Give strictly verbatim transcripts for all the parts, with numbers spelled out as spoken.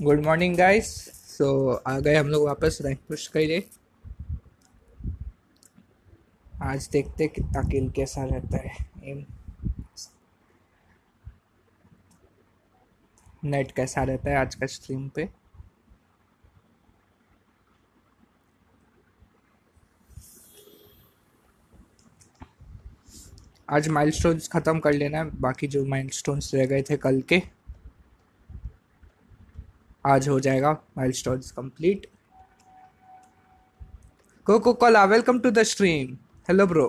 Good morning guys. So आ गए हम लोग वापस रैंक पुश के लिए। आज देखते कितना किल कैसा रहता है। एम नेट कैसा रहता है आज का स्ट्रीम पे। आज माइलस्टोन्स ख़त्म कर लेना है, बाकी जो माइलस्टोन्स रह गए थे कल के आज हो जाएगा milestones complete. Coco Cola welcome to the stream. Hello bro.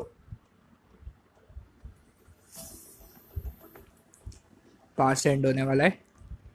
Pass end होने वाला है।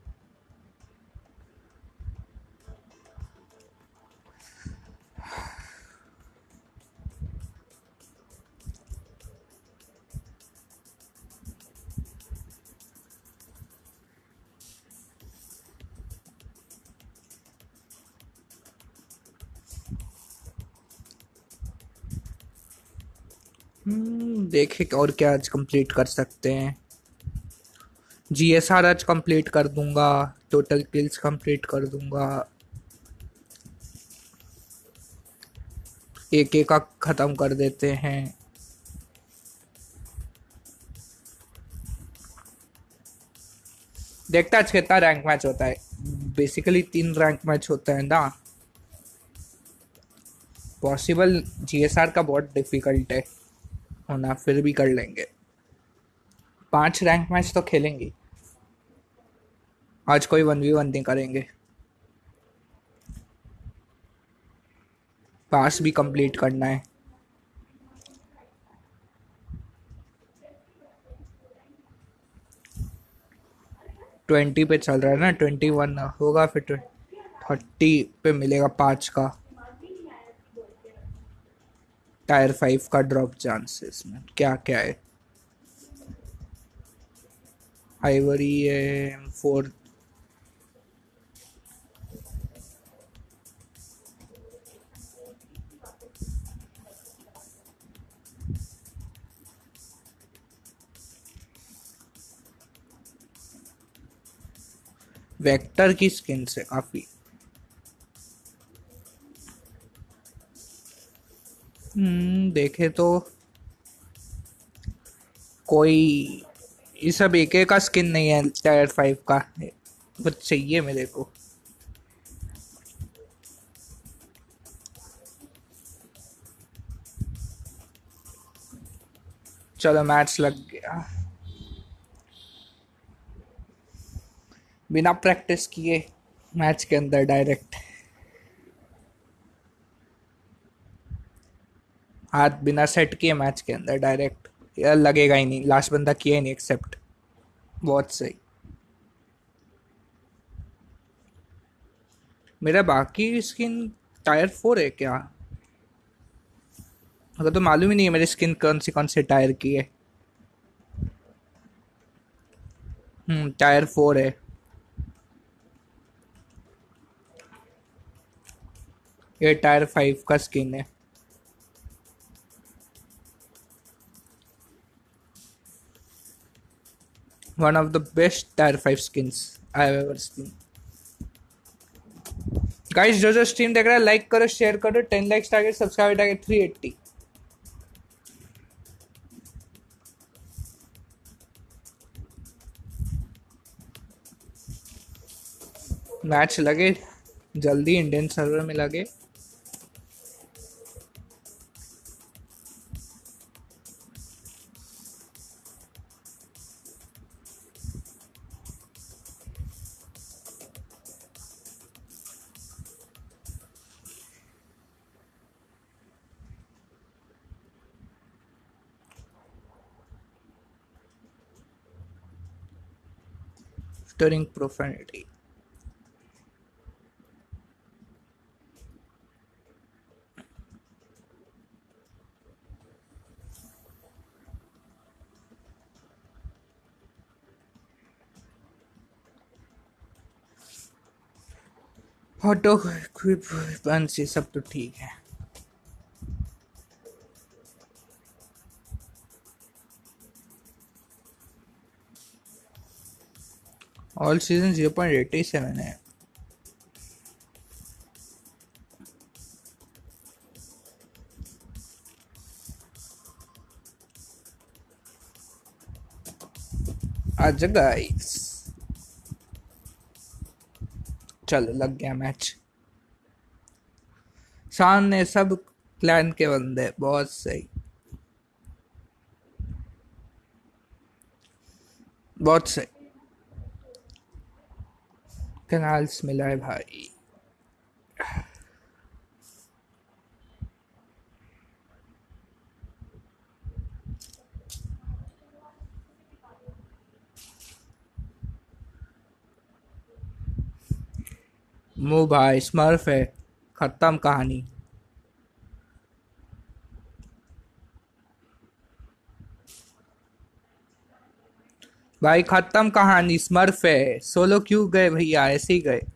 हम्म, देखे और क्या आज कंप्लीट कर सकते हैं। जीएसआर आज कंप्लीट कर दूंगा, टोटल किल्स कंप्लीट कर दूंगा, एक एक का ख़त्म कर देते हैं। देखता आज कितना रैंक मैच होता है। बेसिकली तीन रैंक मैच होता है ना। पॉसिबल जीएसआर का बहुत डिफिकल्ट है होना, फिर भी कर लेंगे। पांच रैंक मैच तो खेलेंगे। आज कोई वन वी वन नहीं करेंगे। पास भी कंप्लीट करना है। ट्वेंटी पे चल रहा है ना, ट्वेंटी वन होगा फिर थर्टी पे मिलेगा पाँच का। टायर फाइव का ड्रॉप चांसेस में क्या क्या है। आइवरी है फोर। वेक्टर की स्किन से काफी। हम्म देखे तो कोई ये सब एक एक का स्किन नहीं है। टायर फाइव का कुछ चाहिए मेरे को। चलो मैच लग गया बिना प्रैक्टिस किए मैच के अंदर डायरेक्ट। हाथ बिना सेट किए मैच के अंदर डायरेक्ट। यार लगेगा ही नहीं, लास्ट बंदा किया ही नहीं एक्सेप्ट। बहुत सही। मेरा बाकी स्किन टायर फोर है क्या? अगर तो मालूम ही नहीं है मेरी स्किन कौन सी कौन से टायर की है। हम्म टायर फोर है। ये टायर फाइव का स्किन है। One of the best tier five skins I have ever seen. Guys जो जो स्ट्रीम देख रहा है लाइक करो, शेयर करो। Ten likes target, subscriber target three eighty. Match लगे जल्दी इंडियन सर्वर में लगे। Stuttering profanity. Auto quip punch ये सब तो ठीक है। All season zero point eighty seven है। आज गाइस चलो लग गया मैच। सामने सब क्लैन के बंदे, बहुत सही बहुत सही। कैनाल्स मिला है भाई। मु भाई स्मर्फ है, खत्म कहानी। भाई खत्म कहानी, स्मर्फ है। सोलो क्यों गए भैया, ऐसे ही गए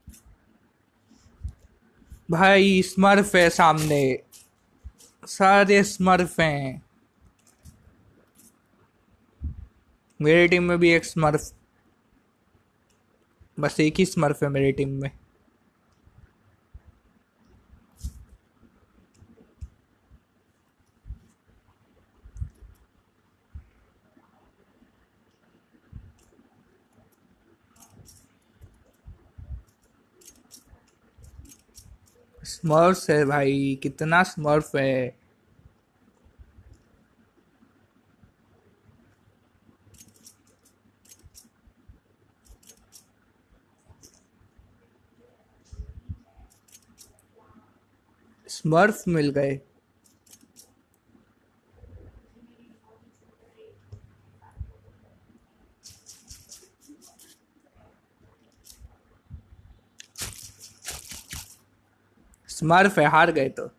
भाई। स्मर्फ है सामने, सारे स्मर्फ हैं। मेरी टीम में भी एक स्मर्फ, बस एक ही स्मर्फ है मेरी टीम में। स्मर्फ है भाई, कितना स्मर्फ है। स्मर्फ मिल गए। स्मर्फ है, हार गए तो।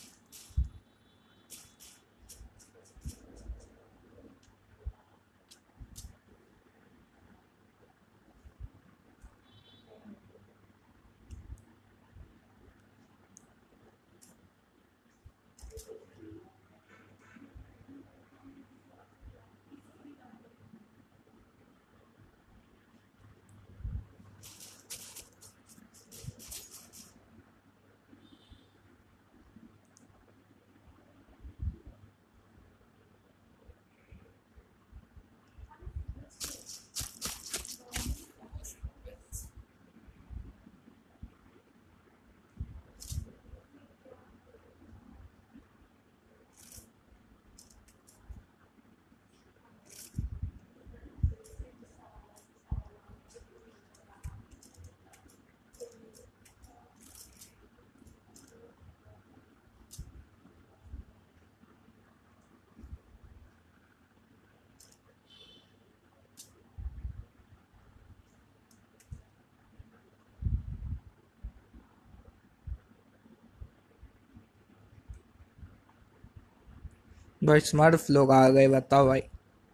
भाई स्मर्फ लोग आ गए, बताओ भाई।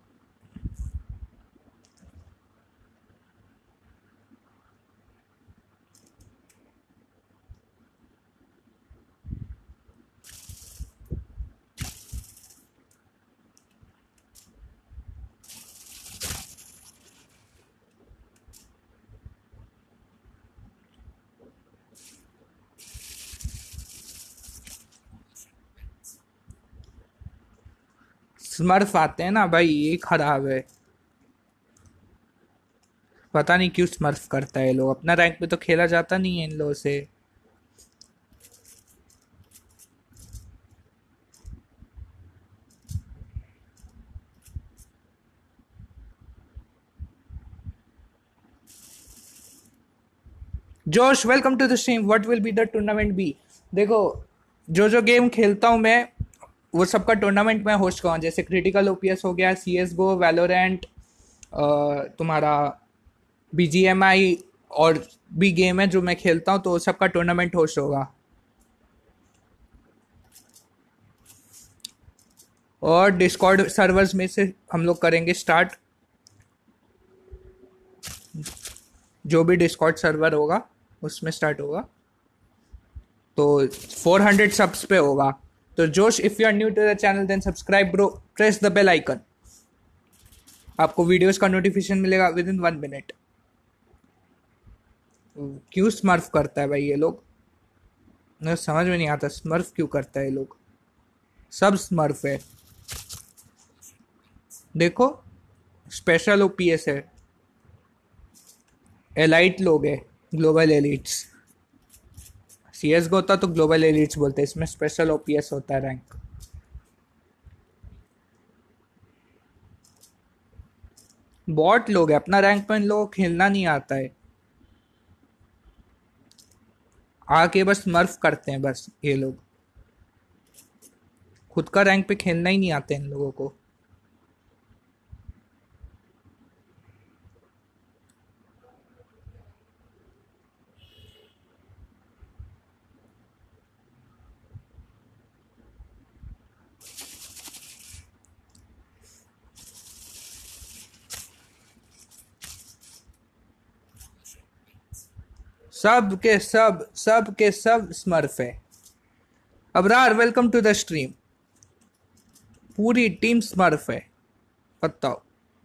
स्मर्फ आते हैं ना भाई, ये खराब है। पता नहीं क्यों स्मर्फ करता है ये लोग, अपना रैंक पे तो खेला जाता नहीं है इन लोगों से। Josh welcome to the stream. What will be the tournament be? देखो, जो जो गेम खेलता हूँ मैं, वो सबका टूर्नामेंट मैं होस्ट करूँ। जैसे क्रिटिकल ओपीएस हो गया, सी एस गो, वैलोरेंट, तुम्हारा बी जी एम आई, और भी गेम है जो मैं खेलता हूँ, तो सबका टूर्नामेंट होस्ट होगा। और डिस्कॉर्ड सर्वर्स में से हम लोग करेंगे स्टार्ट। जो भी डिस्कॉर्ड सर्वर होगा उसमें स्टार्ट होगा, तो फोर हंड्रेड सब्स पे होगा। तो Josh, if you are new to the channel then subscribe bro, press the bell icon. आपको वीडियोस का नोटिफिकेशन मिलेगा विद इन वन मिनट। क्यों स्मर्फ करता है भाई ये लोग, मुझे समझ में नहीं आता स्मर्फ क्यों करता है ये लोग। सब स्मर्फ है, देखो स्पेशल ओपीएस है, एलाइट लोग है, ग्लोबल एलिट्स। सीएस गो होता तो ग्लोबल एलिट्स बोलते हैं, इसमें स्पेशल ओपीएस होता है रैंक। बॉट लोग है, अपना रैंक पर इन लोगों को खेलना नहीं आता है, आके बस मर्फ करते हैं बस ये लोग, खुद का रैंक पे खेलना ही नहीं आता इन लोगों को। सब के सब सब के सब स्मर्फ है। Abrar welcome to the stream. पूरी टीम स्मर्फ है, बताओ।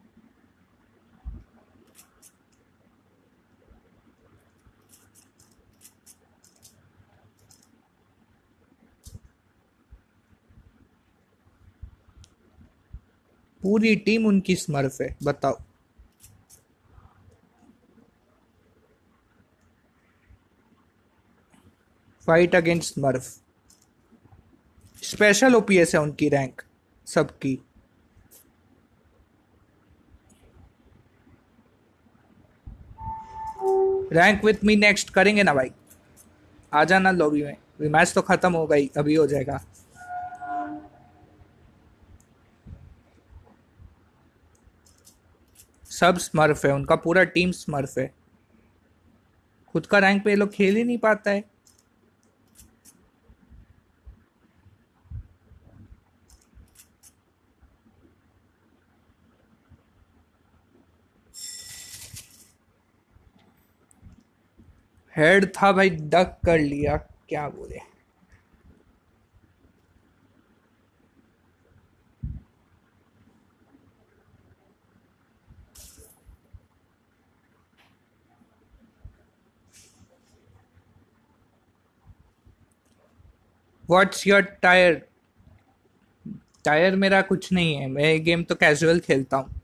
पूरी टीम उनकी स्मर्फ है, बताओ। Fight against smurf. Special ops है उनकी रैंक सबकी। रैंक विथ मी नेक्स्ट करेंगे ना भाई, आ जाना लॉबी में। मैच तो खत्म हो गई, अभी हो जाएगा। सब स्मर्फ है, उनका पूरा टीम स्मर्फ है, खुद का रैंक पे ये लोग खेल ही नहीं पाता है। हेड था भाई, डक कर लिया, क्या बोले। What's your tyre? टायर मेरा कुछ नहीं है, मैं ये गेम तो कैजुअल खेलता हूँ।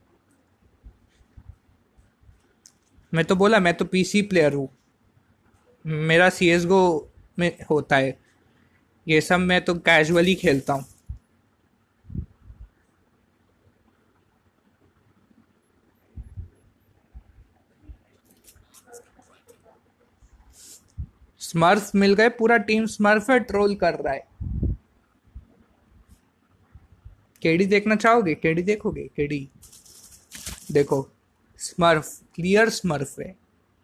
मैं तो बोला, मैं तो पीसी प्लेयर हूँ, मेरा सी एस गो में होता है ये सब, मैं तो कैजुअली खेलता हूँ। स्मर्फ मिल गए, पूरा टीम स्मर्फ है, ट्रोल कर रहा है। केडी देखना चाहोगे? केडी देखोगे? केडी देखो, स्मर्फ, क्लियर स्मर्फ है।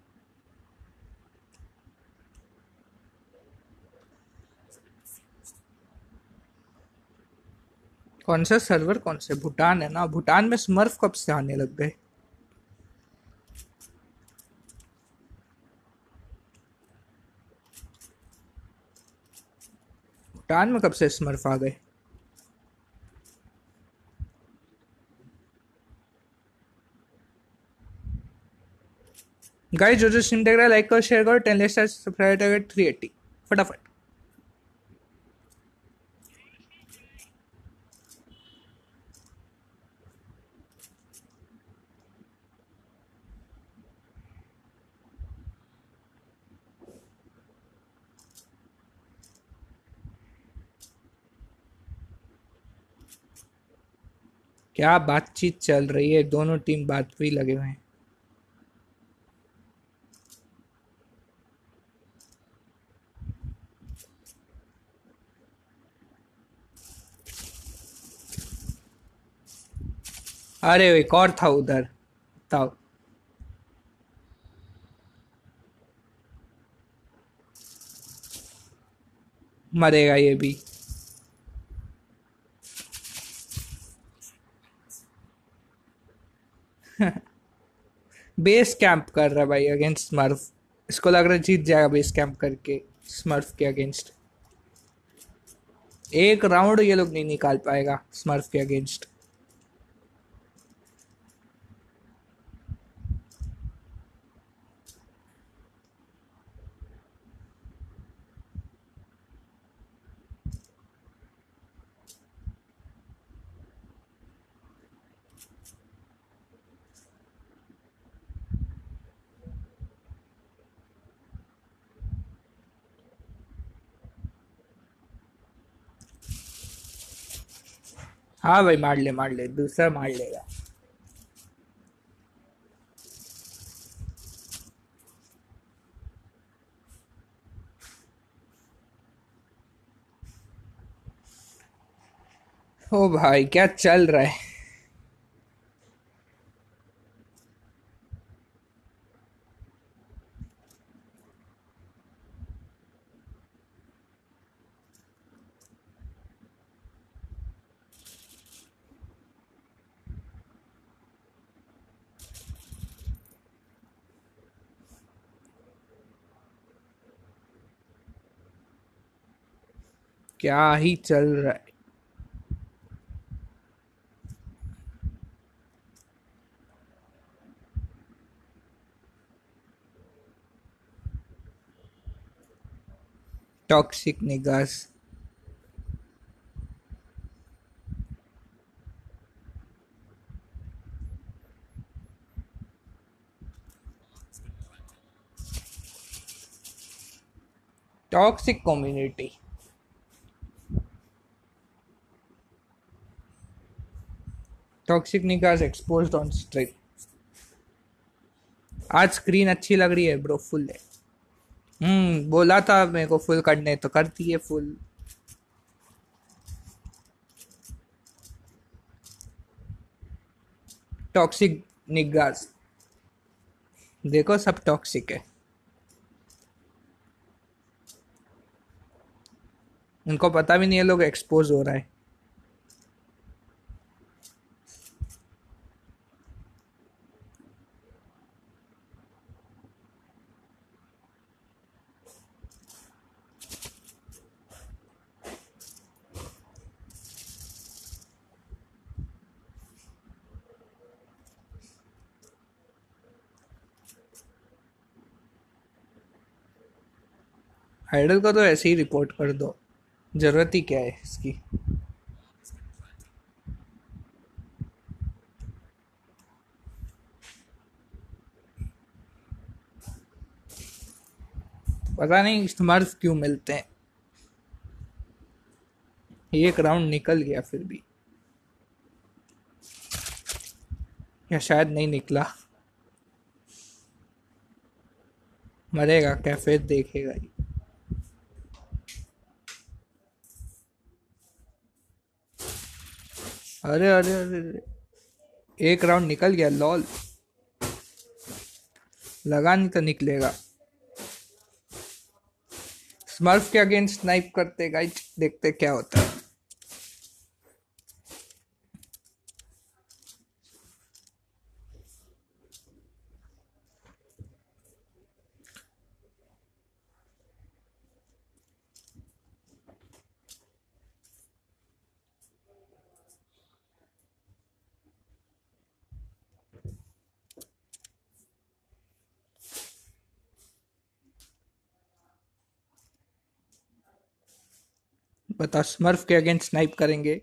कौन सा सर्वर? कौन से? भूटान है ना, भूटान में स्मर्फ कब से आने लग गए? भूटान में कब से स्मर्फ आ गए? गाइस जो जो स्ट्रीम देख रहा है लाइक करो, शेयर करो, ten like subscribe target three eighty फटाफट। क्या बातचीत चल रही है, दोनों टीम बात भी लगे हुए हैं। अरे एक और था उधर, बताओ। मरेगा ये भी। बेस कैंप कर रहा है भाई अगेंस्ट स्मर्फ, इसको लग रहा है जीत जाएगा बेस कैंप करके स्मर्फ के अगेंस्ट। एक राउंड ये लोग नहीं निकाल पाएगा स्मर्फ के अगेंस्ट। हाँ भाई, मार ले मार ले, दूसरा मार लेगा। ओ भाई, क्या चल रहा है। क्या ही चल रहा है। Toxic niggas. Toxic community. Toxic niggas exposed on stream. आज स्क्रीन अच्छी लग रही है ब्रो, फुल है। हम्म बोला था मेरे को फुल करने, तो कर दिए फुल। टॉक्सिक निगास। देखो, सब टॉक्सिक है। उनको पता भी नहीं है लोग एक्सपोज हो रहा है। आइडल को तो ऐसे ही रिपोर्ट कर दो, जरूरत ही क्या है इसकी। पता नहीं स्मर्फ क्यों मिलते हैं। एक राउंड निकल गया फिर भी, या शायद नहीं निकला। मरेगा क्या, फिर देखेगा ही। अरे अरे अरे अरे। एक राउंड निकल गया, लॉल। लगा नहीं तो निकलेगा। स्मर्फ के अगेंस्ट स्नाइप करते गाइस, देखते क्या होता है। बता, स्मर्फ के अगेंस्ट स्नाइप करेंगे।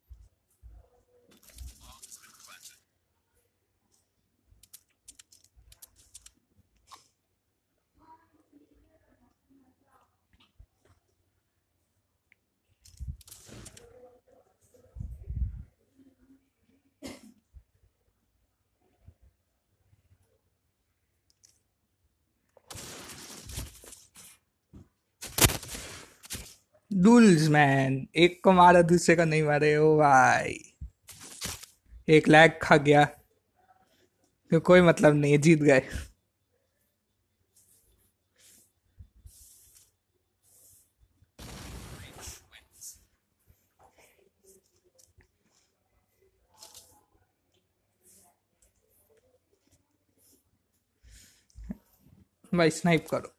डूल्स मैन, एक को मारा दूसरे को नहीं मारे, ओ भाई। एक लैग खा गया, तो कोई मतलब नहीं, जीत गए। भाई स्नाइप करो।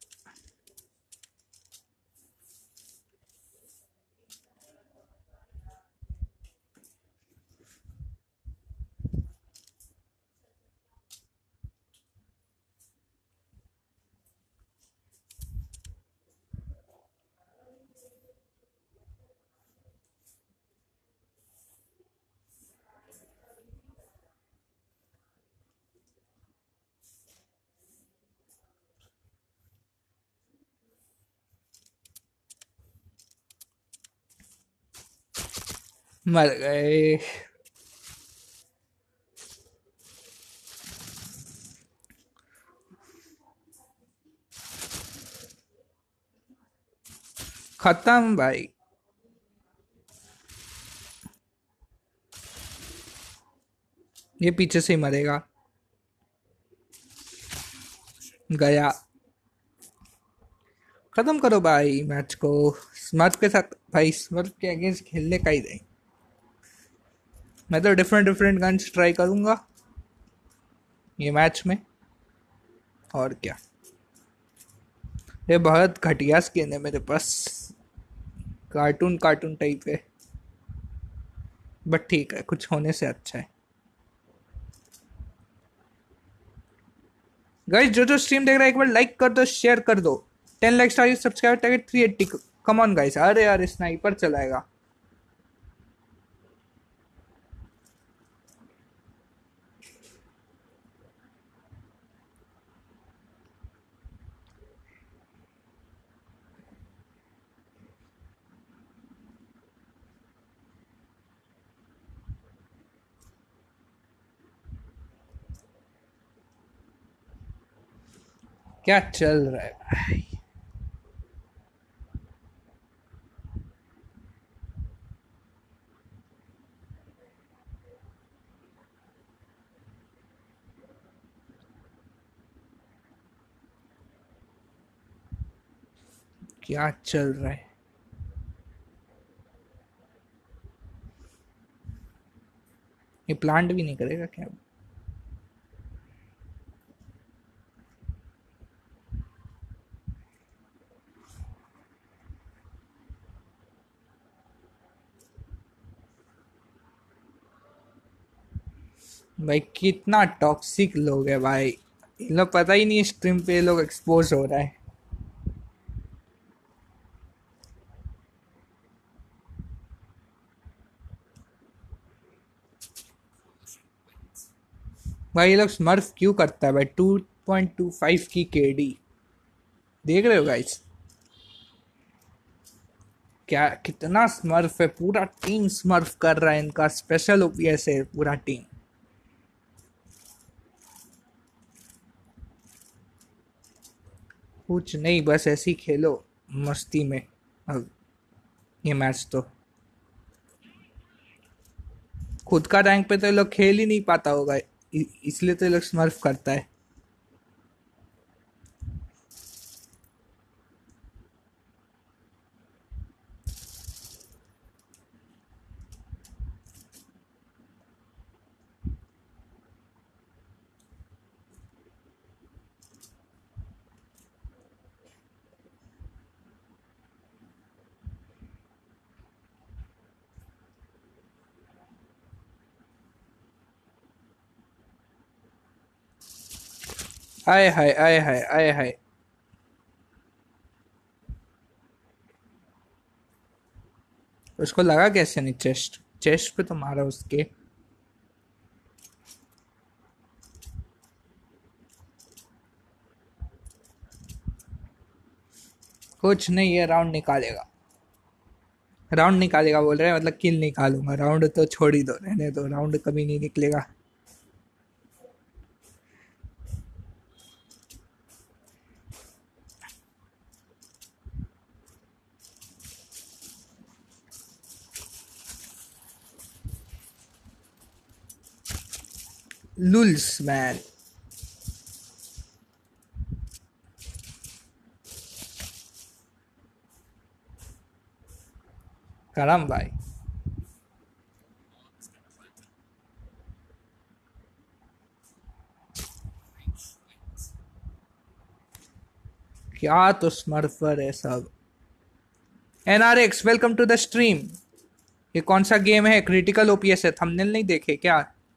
मर गए। खत्म भाई। ये पीछे से ही मरेगा। गया। खत्म करो भाई मैच को। स्मर्फ के साथ भाई, स्मर्फ के अगेंस्ट खेलने का ही नहीं। मैं तो डिफरेंट डिफरेंट गन्स ट्राई करूंगा ये मैच में। और क्या। ये बहुत घटिया स्किन है मेरे पास। कार्टून कार्टून टाइप है। बट ठीक है, कुछ होने से अच्छा है। गाइस जो जो स्ट्रीम देख रहा है एक बार लाइक कर दो, शेयर कर दो। Ten like star subscribe target three eighty. Come on guys. अरे यार स्नाइपर चलाएगा। क्या चल रहा है भाई। क्या चल रहा है। ये प्लांट भी नहीं करेगा क्या। भाई कितना टॉक्सिक लोग है भाई। इन लोग पता ही नहीं स्ट्रीम पे ये लोग एक्सपोज हो रहा है। भाई ये लोग स्मर्फ क्यों करता है भाई। टू पॉइंट टू फाइव की केडी देख रहे हो गाइस। क्या कितना स्मर्फ है। पूरा टीम स्मर्फ कर रहा है। इनका स्पेशल ओपीएस है पूरा टीम। कुछ नहीं, बस ऐसे ही खेलो मस्ती में। अब ये मैच तो खुद का रैंक पे तो ये लोग खेल ही नहीं पाता होगा। इ- इसलिए तो ये लोग स्मर्फ करता है। आए हाय आए हाय आए हाय। उसको लगा कैसे नहीं। चेस्ट चेस्ट पे तो मारा उसके। कुछ नहीं, ये राउंड निकालेगा। राउंड निकालेगा बोल रहे हैं, मतलब किल निकालूंगा। राउंड तो छोड़ ही दो, रहने दो। राउंड कभी नहीं निकलेगा। Lulz man. करम भाई। क्या तो स्मर्फर है सब। NRX welcome to the stream. ये कौन सा गेम है। क्रिटिकल ओपीएस है। थंबनेल नहीं देखे क्या।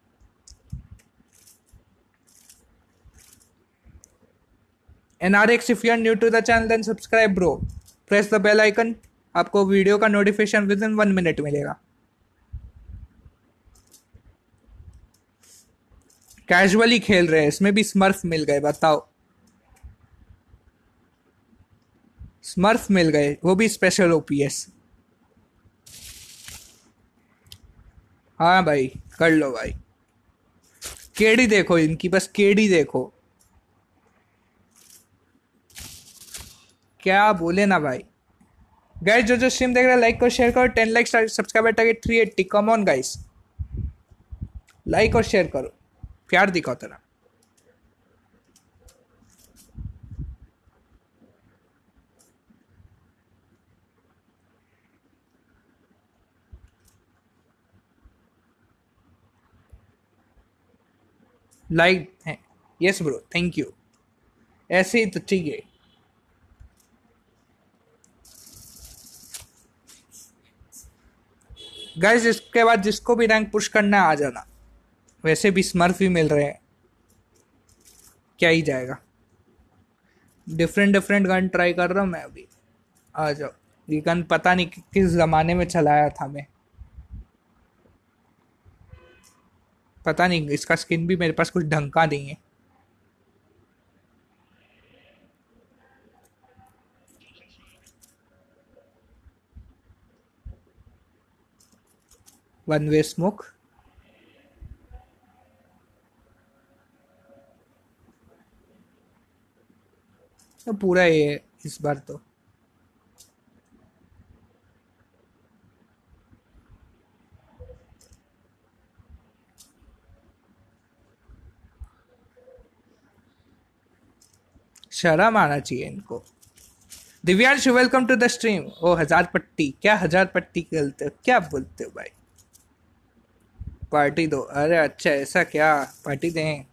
NRX if you are new to the channel then subscribe bro. Press the bell icon. आपको वीडियो का notification within one minute मिलेगा। कैजुअली खेल रहे हैं, इसमें भी स्मर्फ मिल गए बताओ। स्मर्फ मिल गए, वो भी स्पेशल ओपीएस। हाँ भाई, कर लो भाई। केडी देखो इनकी, बस केडी देखो, क्या बोले ना भाई। गाइस जो जो स्ट्रीम देख रहे हैं लाइक करो, शेयर करो। Ten like subscriber target three eighty, come on guys, like और शेयर करो, प्यार दिखाओ तेरा। लाइक है, यस ब्रो, थैंक यू। ऐसे ही तो ठीक है गाइस। इसके बाद जिसको भी रैंक पुश करना है आ जाना, वैसे भी स्मर्फ ही मिल रहे हैं, क्या ही जाएगा। डिफरेंट डिफरेंट गन ट्राई कर रहा हूँ मैं अभी, आ जाओ। ये गन पता नहीं कि, किस जमाने में चलाया था मैं, पता नहीं। इसका स्किन भी मेरे पास कुछ ढंग का नहीं है। वन वे स्मोक, तो पूरा ये है इस बार तो। शर्म आना चाहिए इनको। Divyansh welcome to the stream. ओ हजार पट्टी, क्या हजार पट्टी खेलते हो, क्या बोलते हो भाई। पार्टी दो, अरे अच्छा ऐसा क्या, पार्टी दें।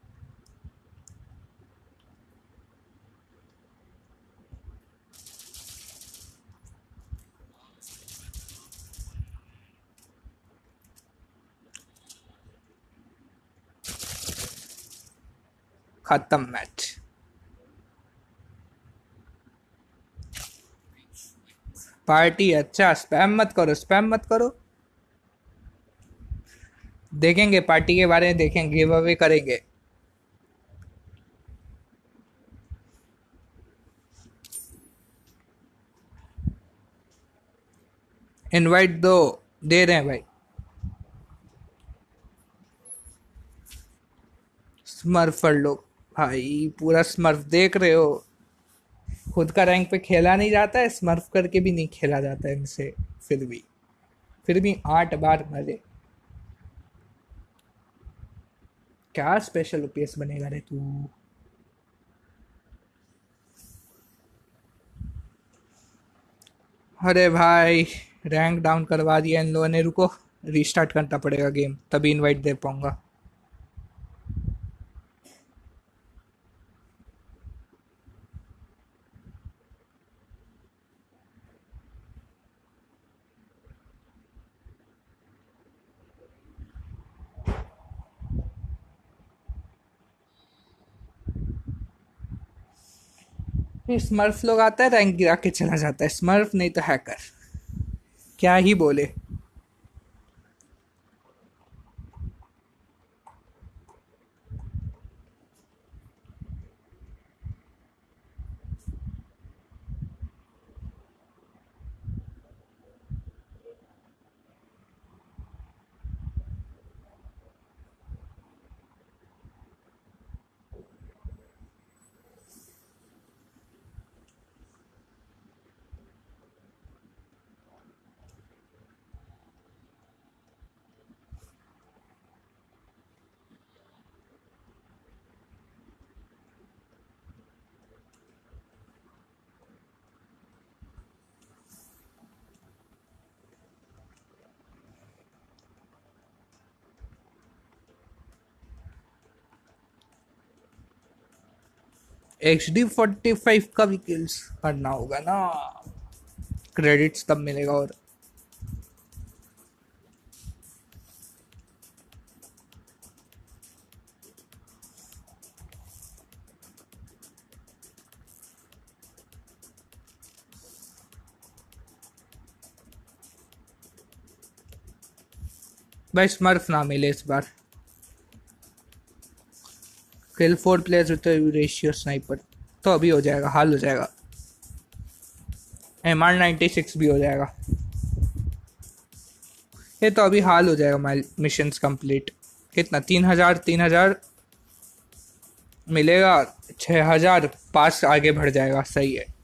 खत्म मैच। पार्टी, अच्छा स्पैम मत करो, स्पैम मत करो। देखेंगे पार्टी के बारे में, देखेंगे, गिव अवे करेंगे। इनवाइट दो, दे रहे हैं भाई। स्मर्फ लोग भाई, पूरा स्मर्फ देख रहे हो। खुद का रैंक पे खेला नहीं जाता है, स्मर्फ करके भी नहीं खेला जाता है इनसे। फिर भी फिर भी आठ बार मरे। क्या स्पेशल ओपीएस बनेगा रे तू। अरे भाई, रैंक डाउन करवा दिया इन लोगों ने। रुको, रीस्टार्ट करना पड़ेगा गेम, तभी इनवाइट दे पाऊंगा। स्मर्फ लोग आता है, रैंक गिरा के चला जाता है। स्मर्फ नहीं तो हैकर, क्या ही बोले। एच डी फोर्टी फाइव का भी किल्स करना होगा ना, क्रेडिट्स तब मिलेगा। और भाई स्मर्फ ना मिले इस बार। Kill four players with ratio sniper, तो अभी हो जाएगा, हाल हो जाएगा। एम आर नाइन्टी सिक्स भी हो जाएगा। ये तो अभी हाल हो जाएगा माइल मिशंस कंप्लीट। कितना? तीन हजार तीन हजार मिलेगा, छः हजार पास आगे बढ़ जाएगा। सही है।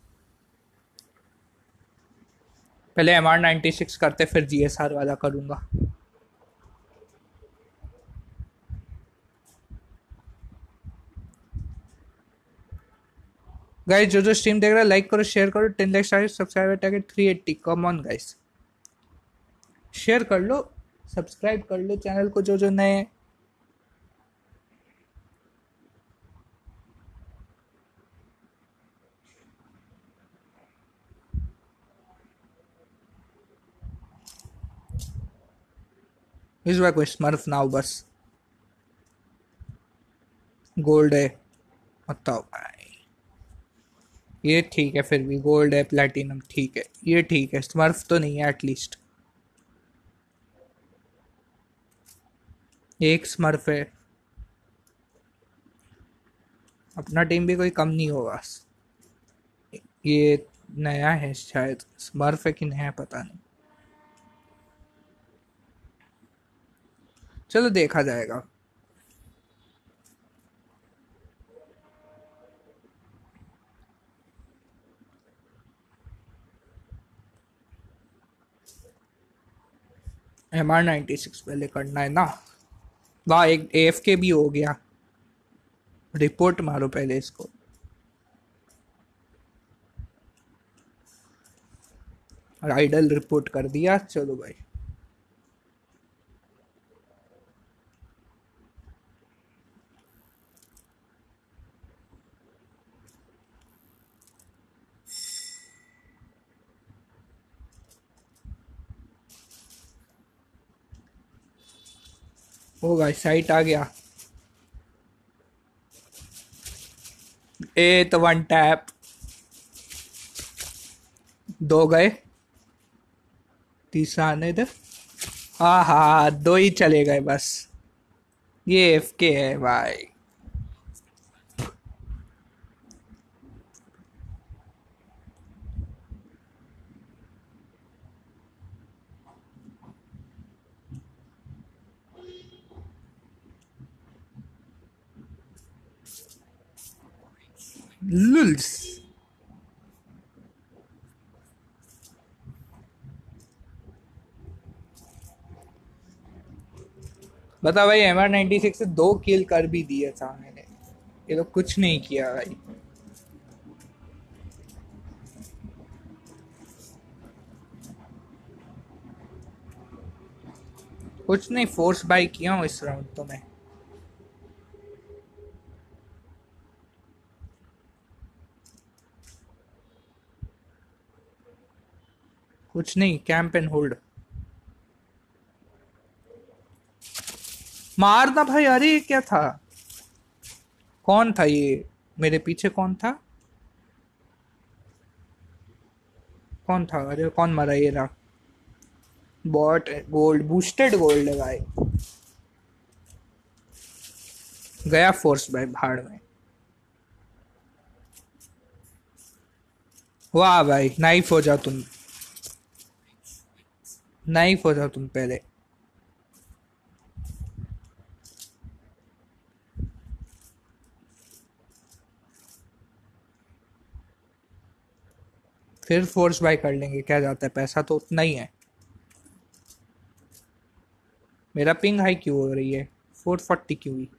पहले एम आर नाइन्टी सिक्स करते फिर जी एस आर वाला करूँगा। गाइस जो जो स्ट्रीम देख रहा है लाइक करो, शेयर करो। Ten lakh subscriber target three eighty. Come on guys, share कर लो, सब्सक्राइब कर लो चैनल को जो जो नए हैं। इस बार कोई स्मर्फ ना हो बस। गोल्ड है बताओ भाई। ये ठीक है, फिर भी गोल्ड है, प्लेटिनम ठीक है, ये ठीक है। स्मर्फ तो नहीं है एटलीस्ट। एक स्मर्फ है। अपना टीम भी कोई कम नहीं होगा। ये नया है शायद, स्मर्फ है कि नया है पता नहीं। चलो देखा जाएगा। एम आर नाइन्टी सिक्स पहले करना है ना। वाह, एक ए एफ के भी हो गया। रिपोर्ट मारो पहले इसको। आइडल रिपोर्ट कर दिया। चलो भाई। ओ भाई साइट आ गया। ए तो वन टैप। दो गए, तीसरा आने दे। हाँ हाँ, दो ही चले गए बस। ये एफ के है भाई। लुल्स। बता भाई, एम आर नाइन्टी सिक्स से दो किल कर भी दिए सामने ने। ये तो कुछ नहीं किया भाई। कुछ नहीं, फोर्स बाई किया हूँ इस राउंड तो मैं। कुछ नहीं, कैंप एंड होल्ड। मारना भाई। अरे ये क्या था? कौन था ये? मेरे पीछे कौन था? कौन था? अरे कौन मरा? ये रहा बॉट। गोल्ड, बूस्टेड गोल्ड है भाई। गया फोर्स भाई भाड़ में। वाह भाई, नाइफ हो जाओ तुम। नाइफ हो जाओ तुम पहले। फिर फोर्स बाय कर लेंगे, क्या जाता है, पैसा तो उतना ही है। मेरा पिंग हाई क्यों हो रही है? फोर फोर्टी क्यों हुई?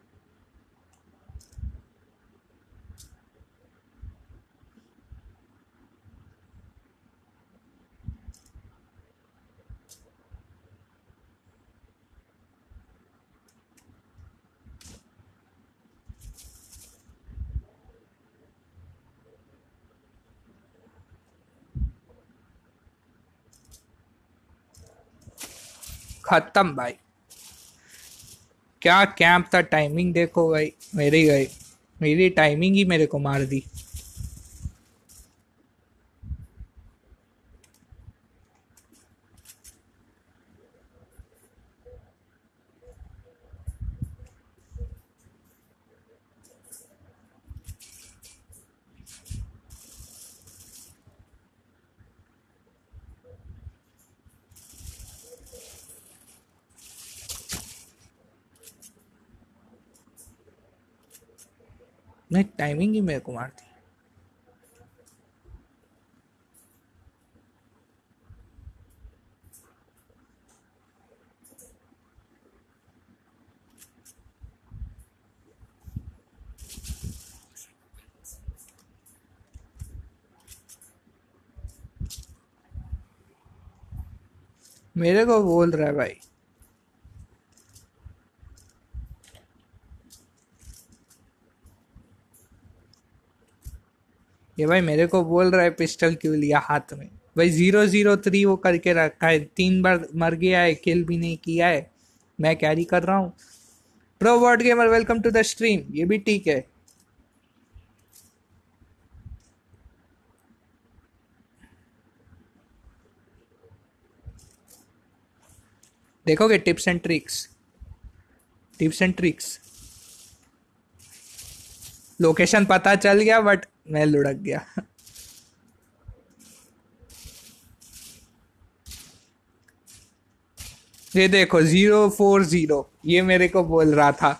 खत्म भाई। क्या कैंप था, टाइमिंग देखो भाई। मेरी गई, मेरी टाइमिंग ही मेरे को मार दी। नहीं, टाइमिंग ही मेरे को मारती। मेरे को बोल रहा है भाई। ये भाई मेरे को बोल रहा है पिस्टल क्यों लिया हाथ में। भाई जीरो जीरो थ्री वो करके रखा है, तीन बार मर गया है, किल भी नहीं किया है, मैं कैरी कर रहा हूँ। Pro word gamer welcome to the stream, ये भी ठीक है। देखोगे tips and tricks, tips and tricks. Location पता चल गया बट मैं लुढ़क गया। ये देखो जीरो फोर जीरो, ये मेरे को बोल रहा था।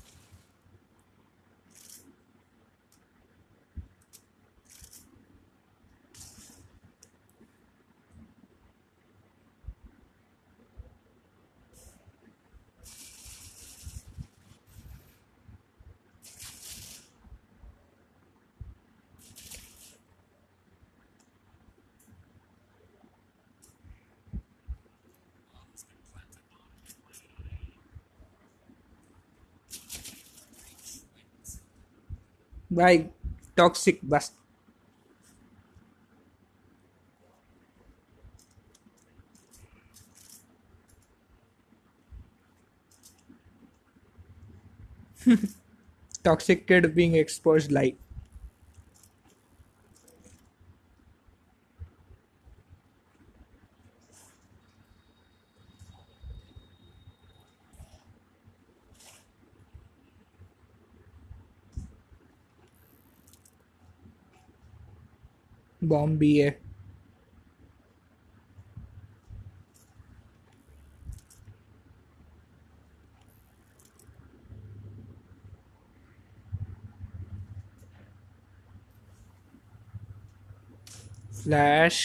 भाई टॉक्सिक बस। Toxic kid being exposed live. Bomb भी है। Flash.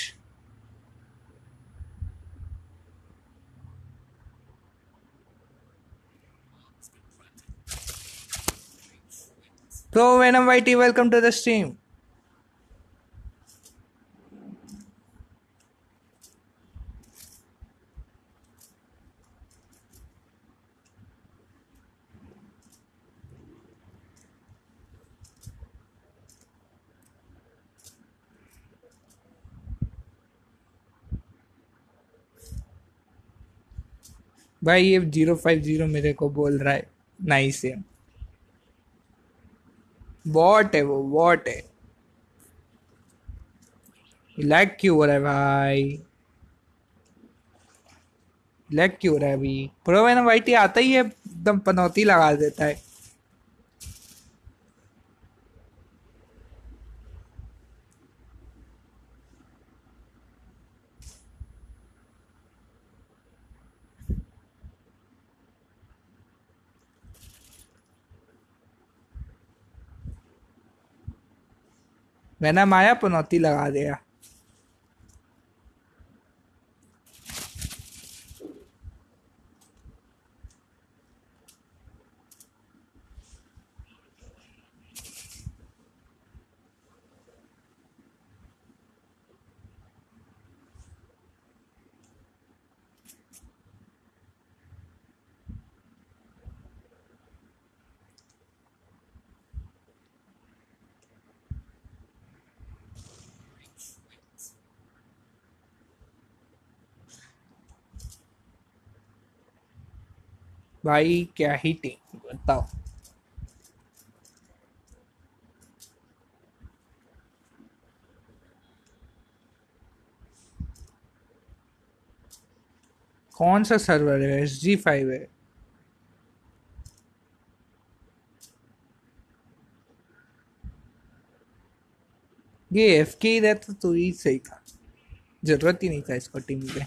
Pro venom YT welcome to the stream. भाई ये जीरो फाइव जीरो मेरे को बोल रहा है नाइस है। बॉट है वो, बॉट है। लैग क्यों हो रहा है भाई, लैग क्यों हो रहा है अभी। प्रो वेनम वाइटी आता ही है एकदम पनौती लगा देता है। मैंने माया पनौती लगा दिया। भाई क्या ही टीम बताओ। कौन सा सर्वर है, एस जी फाइव है। ये एफ के ही रहता तो ही सही था, जरूरत ही नहीं था इसको टीम पे।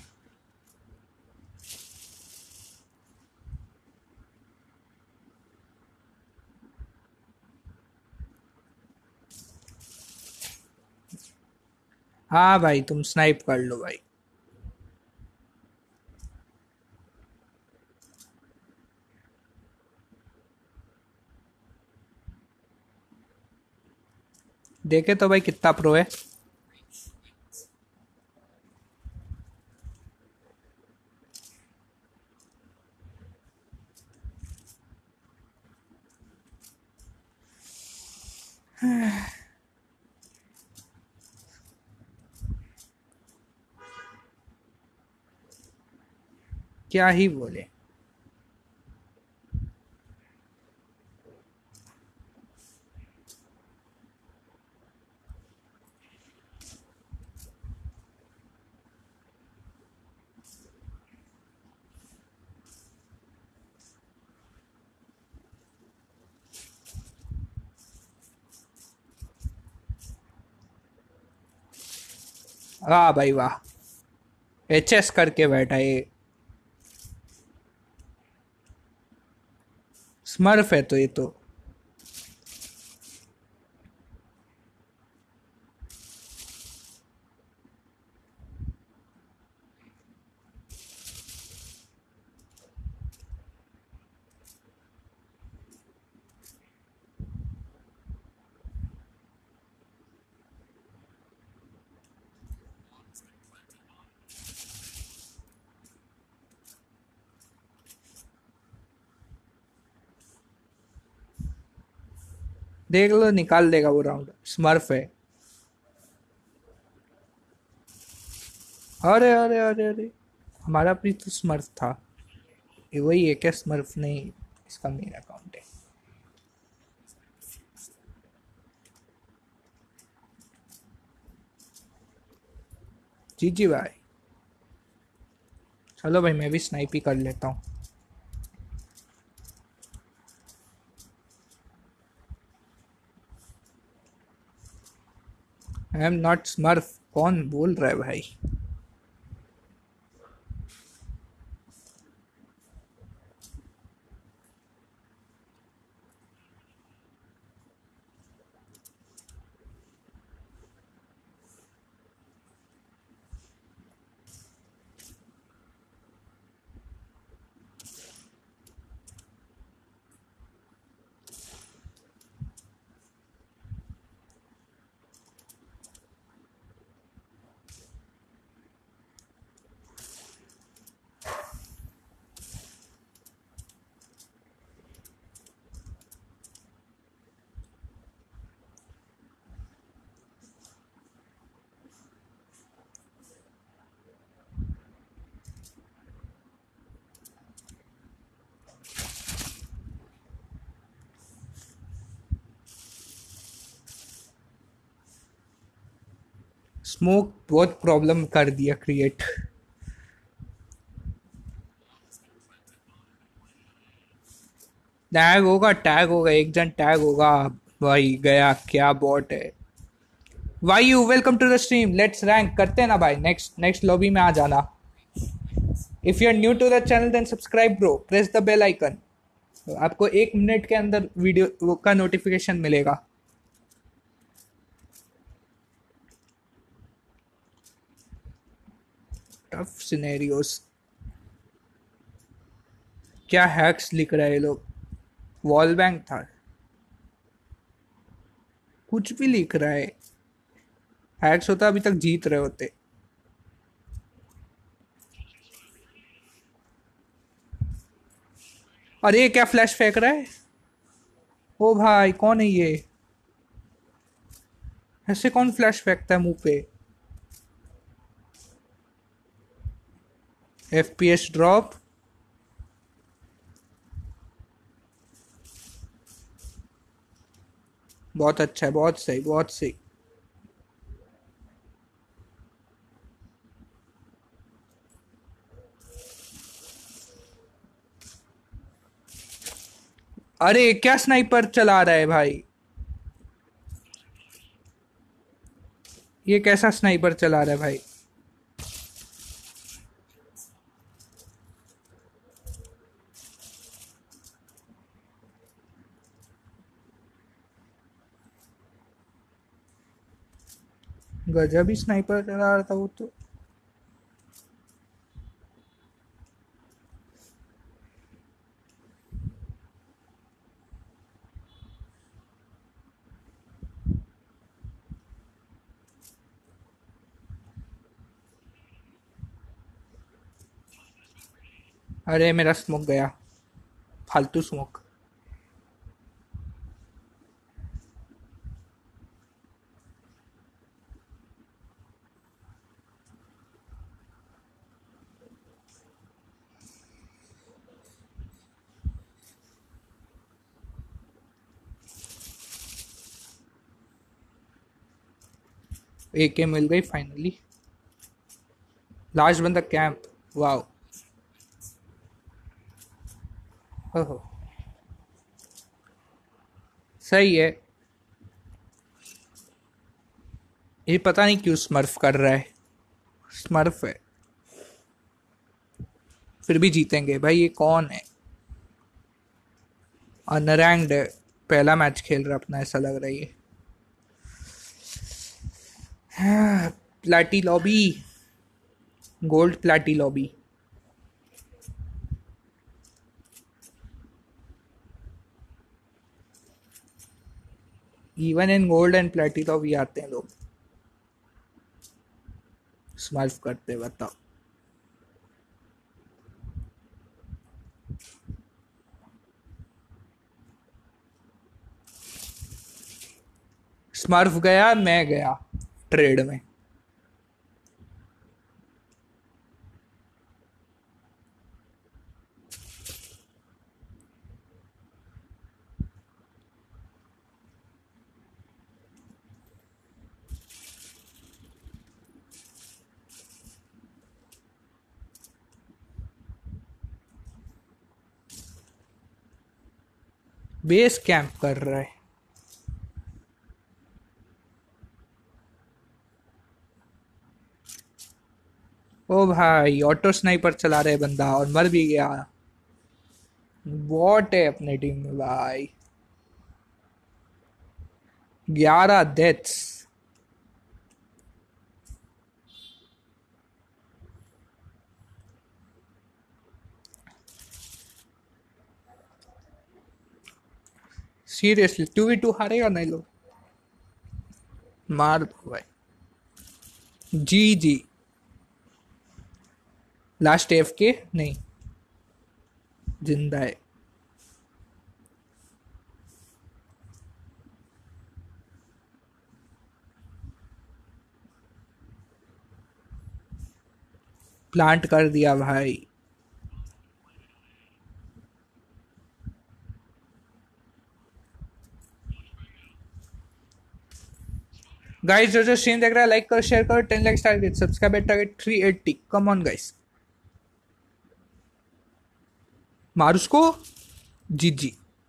हाँ भाई, तुम स्नाइप कर लो भाई। देखे तो भाई कितना प्रो है। क्या ही बोले। वाह भाई वाह, एच एस करके बैठा ये। स्मर्फ है तो ये तो। देख लो, निकाल देगा वो राउंड, स्मर्फ है। अरे अरे अरे अरे, हमारा भी तो स्मर्फ था। ये वही है क्या स्मर्फ? नहीं, इसका मेरा अकाउंट है। जी जी भाई। चलो भाई, मैं भी स्नाइप ही कर लेता हूँ। आई एम नॉट स्मर्फ, कौन बोल रहा है भाई? स्मोक बहुत प्रॉब्लम कर दिया क्रिएट। टैग होगा, टैग होगा, एक जन टैग होगा। भाई गया, क्या बॉट है। Y U welcome to the stream, let's rank करते हैं ना भाई। नेक्स्ट नेक्स्ट लॉबी में आ जाना। If you are new to the channel then subscribe bro, press the bell icon. आपको एक मिनट के अंदर वीडियो का नोटिफिकेशन मिलेगा। Tough scenarios. क्या हैक्स लिख रहे हैं ये लोग? वॉल बैंक था, कुछ भी लिख रहा है। हैक्स होता अभी तक जीत रहे होते। अरे ये क्या फ्लैश फेंक रहा है? ओ भाई, कौन है ये? ऐसे कौन फ्लैश फेंकता है मुंह पे? FPS drop. बहुत अच्छा है, बहुत सही, बहुत सही। अरे क्या स्नाइपर चला रहा है भाई? ये कैसा स्नाइपर चला रहा है भाई? गजब ही स्नाइपर चला रहा था वो तो। अरे मेरा स्मोक गया, फालतू स्मोक। एक के मिल गई फाइनली। लास्ट बंदा कैंप। वाओ। ओहो, सही है। ये पता नहीं क्यों स्मर्फ कर रहा है। स्मर्फ है, फिर भी जीतेंगे भाई। ये कौन है? अनरैंक्ड है, पहला मैच खेल रहा अपना, ऐसा लग रहा है ये। Platty lobby, gold platty lobby. Even in gold and platty तो भी आते हैं लोग स्मर्फ करते। बताओ। स्मर्फ गया, मैं गया ट्रेड में। बेस कैंप कर रहा है। ओ भाई, ऑटो स्नाइपर चला रहे बंदा और मर भी गया। बॉट है अपने टीम में भाई। ग्यारह deaths. Seriously two v two हारेगा नहीं लोग। मार दो भाई। जी जी। लास्ट एफ के नहीं, जिंदा है। प्लांट कर दिया भाई। गाइस जो जो स्ट्रीम देख रहा है लाइक करो, शेयर करो, ten like target, subscriber target three eighty. Come on guys, मार उसको। जी जी।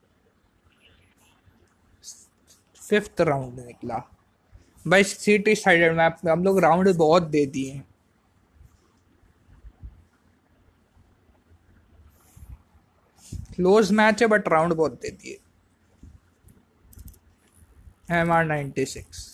फिफ्थ राउंड निकला भाई। सिटी साइडेड मैप में हम लोग राउंड बहुत दे दिए हैं। क्लोज मैच है बट राउंड बहुत दे दिए। M R ninety six.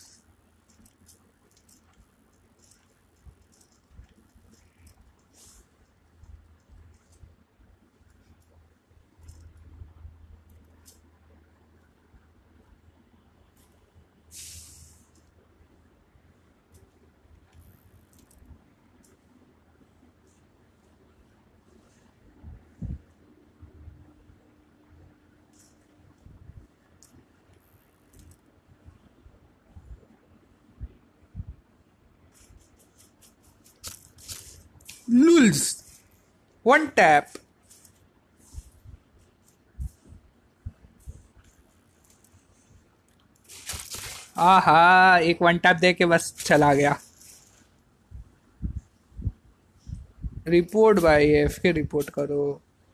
Lulz one tap. आहा, एक वन टैप दे के बस चला गया। रिपोर्ट भाई, एफ के रिपोर्ट करो।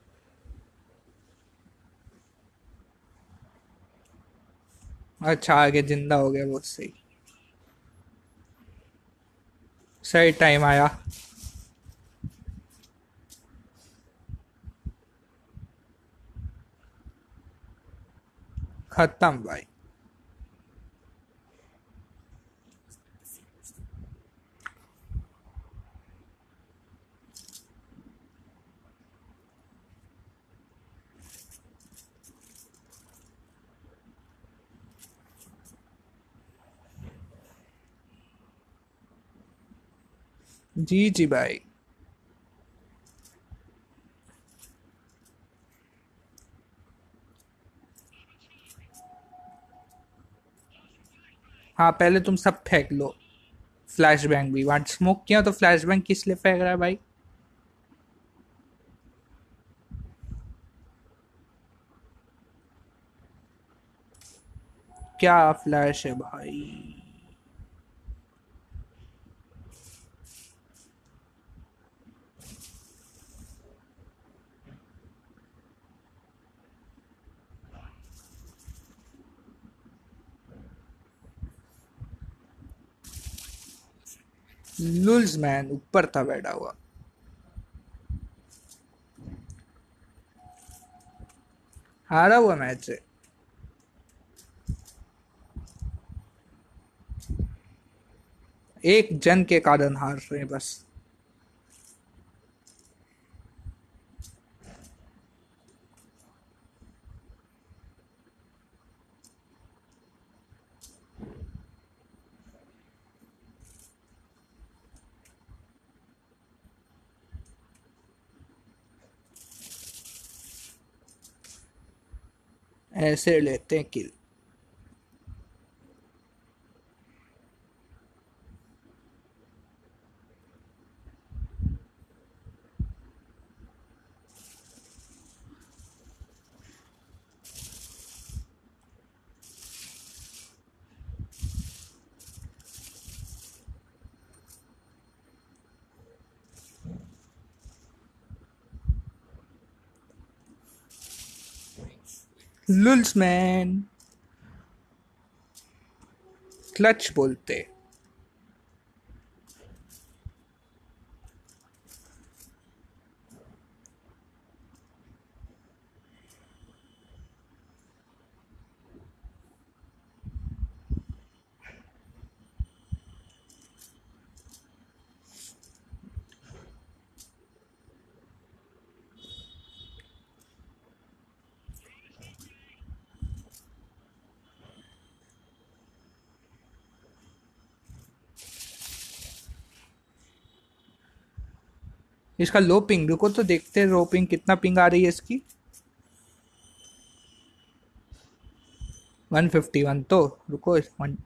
अच्छा, आगे जिंदा हो गया, बहुत सही। सही टाइम आया। खत्म भाई। जी जी भाई। हाँ पहले तुम सब फेंक लो। फ्लैश बैंग भी वहां स्मोक किया तो फ्लैश बैंग किस लिए फेंक रहा है भाई? क्या फ्लैश है भाई? लुल्स मैन ऊपर था बैठा हुआ। हारा हुआ मैच है। एक जन के कारण हार रहे हैं बस। ऐसे लेते हैं किल। लुल्स मैन क्लच बोलते। इसका लो पिंग, रुको तो देखते हैं लो पिंग कितना पिंग आ रही है इसकी। वन फिफ्टी वन तो रुको इस वन।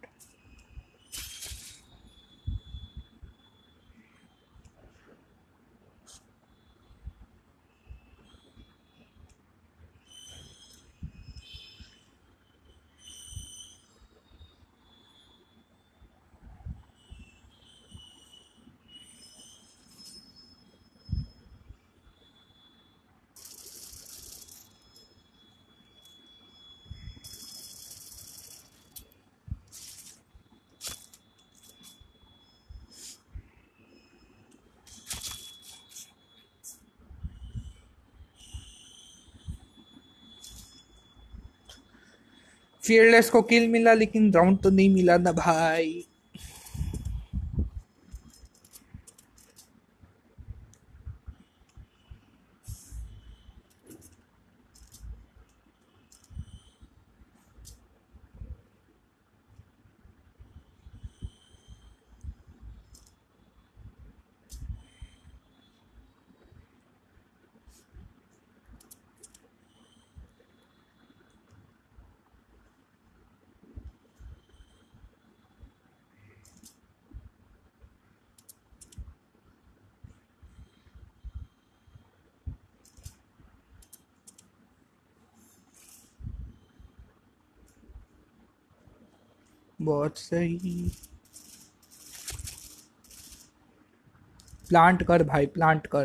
फियरलेस को किल मिला लेकिन राउंड तो नहीं मिला ना भाई। बहुत सही। प्लांट कर भाई प्लांट कर।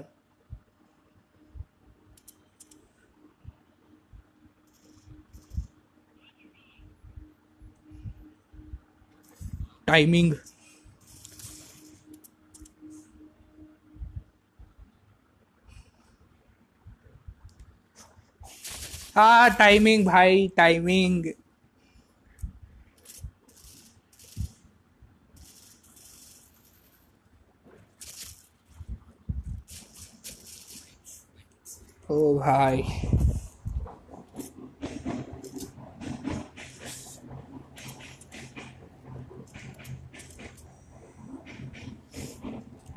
टाइमिंग। हाँ टाइमिंग भाई टाइमिंग। ओ भाई।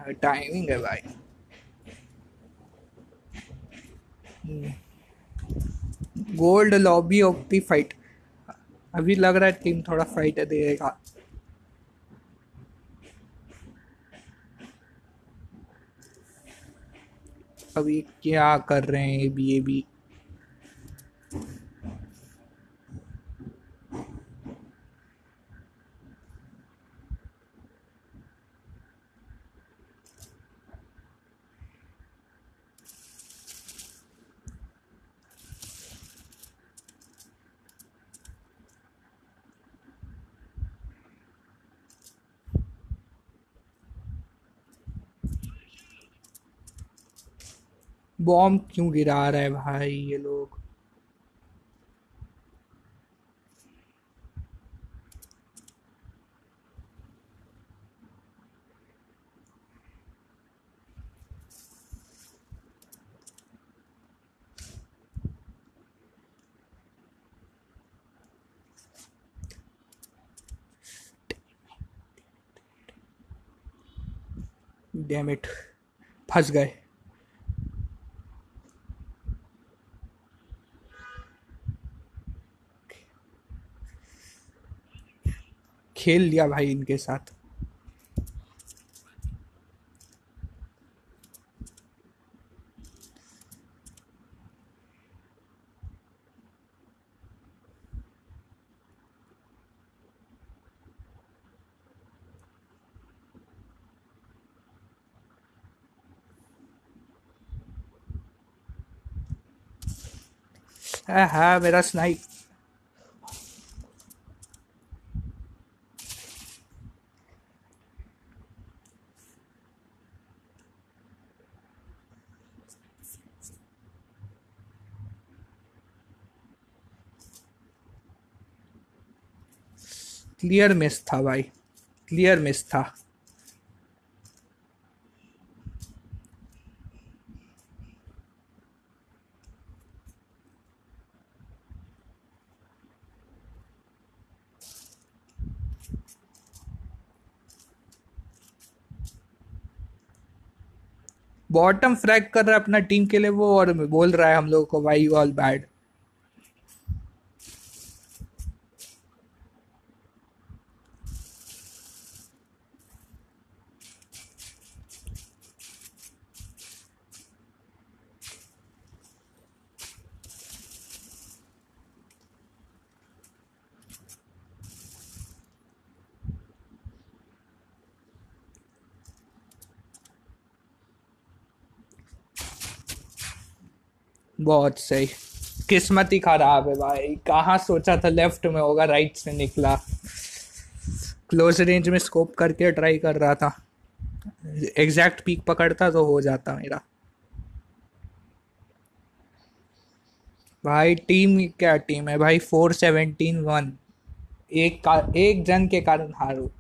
टाइमिंग है भाई। Gold lobby of the fight. अभी लग रहा है टीम थोड़ा फाइट देगा। अभी क्या कर रहे हैं ये भी ये भी बॉम्ब क्यों गिरा रहा है भाई ये लोग। डैम इट, फंस गए। खेल लिया भाई इनके साथ। हाँ मेरा स्नाइप। क्लियर मिस था भाई, क्लियर मिस था। बॉटम फ्रैग कर रहा है अपना टीम के लिए वो, और बोल रहा है हम लोगों को वाई यू ऑल बैड। बहुत सही। किस्मत ही खराब है भाई, कहाँ सोचा था लेफ्ट में होगा, राइट से निकला। क्लोज रेंज में स्कोप करके ट्राई कर रहा था, एग्जैक्ट पीक पकड़ता तो हो जाता मेरा। भाई टीम क्या टीम है भाई, फोर सेवनटीन वन। एक का एक जन के कारण हारो।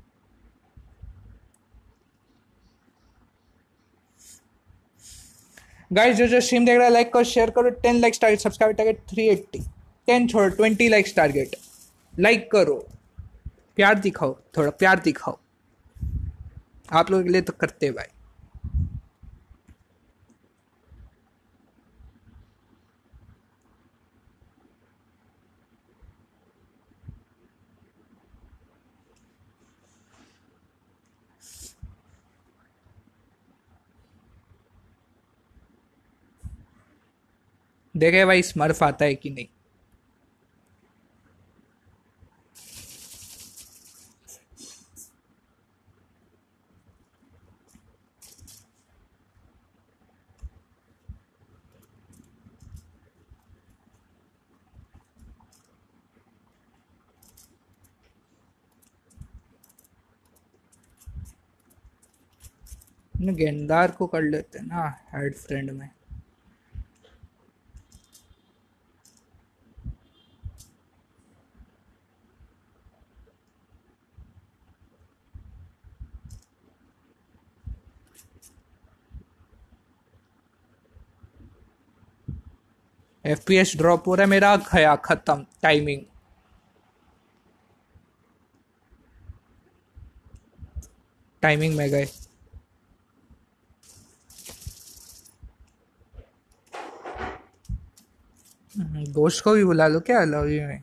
गाइस जो जो स्ट्रीम देख रहा है लाइक करो शेयर करो। Ten likes target, subscribe target three eighty. Ten छोड़, ट्वेंटी लाइक्स टारगेट। लाइक करो, प्यार दिखाओ, थोड़ा प्यार दिखाओ। आप लोगों के लिए तो करते भाई। देखे भाई स्मर्फ आता है कि नहीं। गेंदार को कर लेते ना हेड फ्रेंड में। एफपीएस ड्रॉप हो रहा है मेरा, खया खत्म टाइमिंग। टाइमिंग में गए। घोष को भी बुला लो क्या लॉबी में?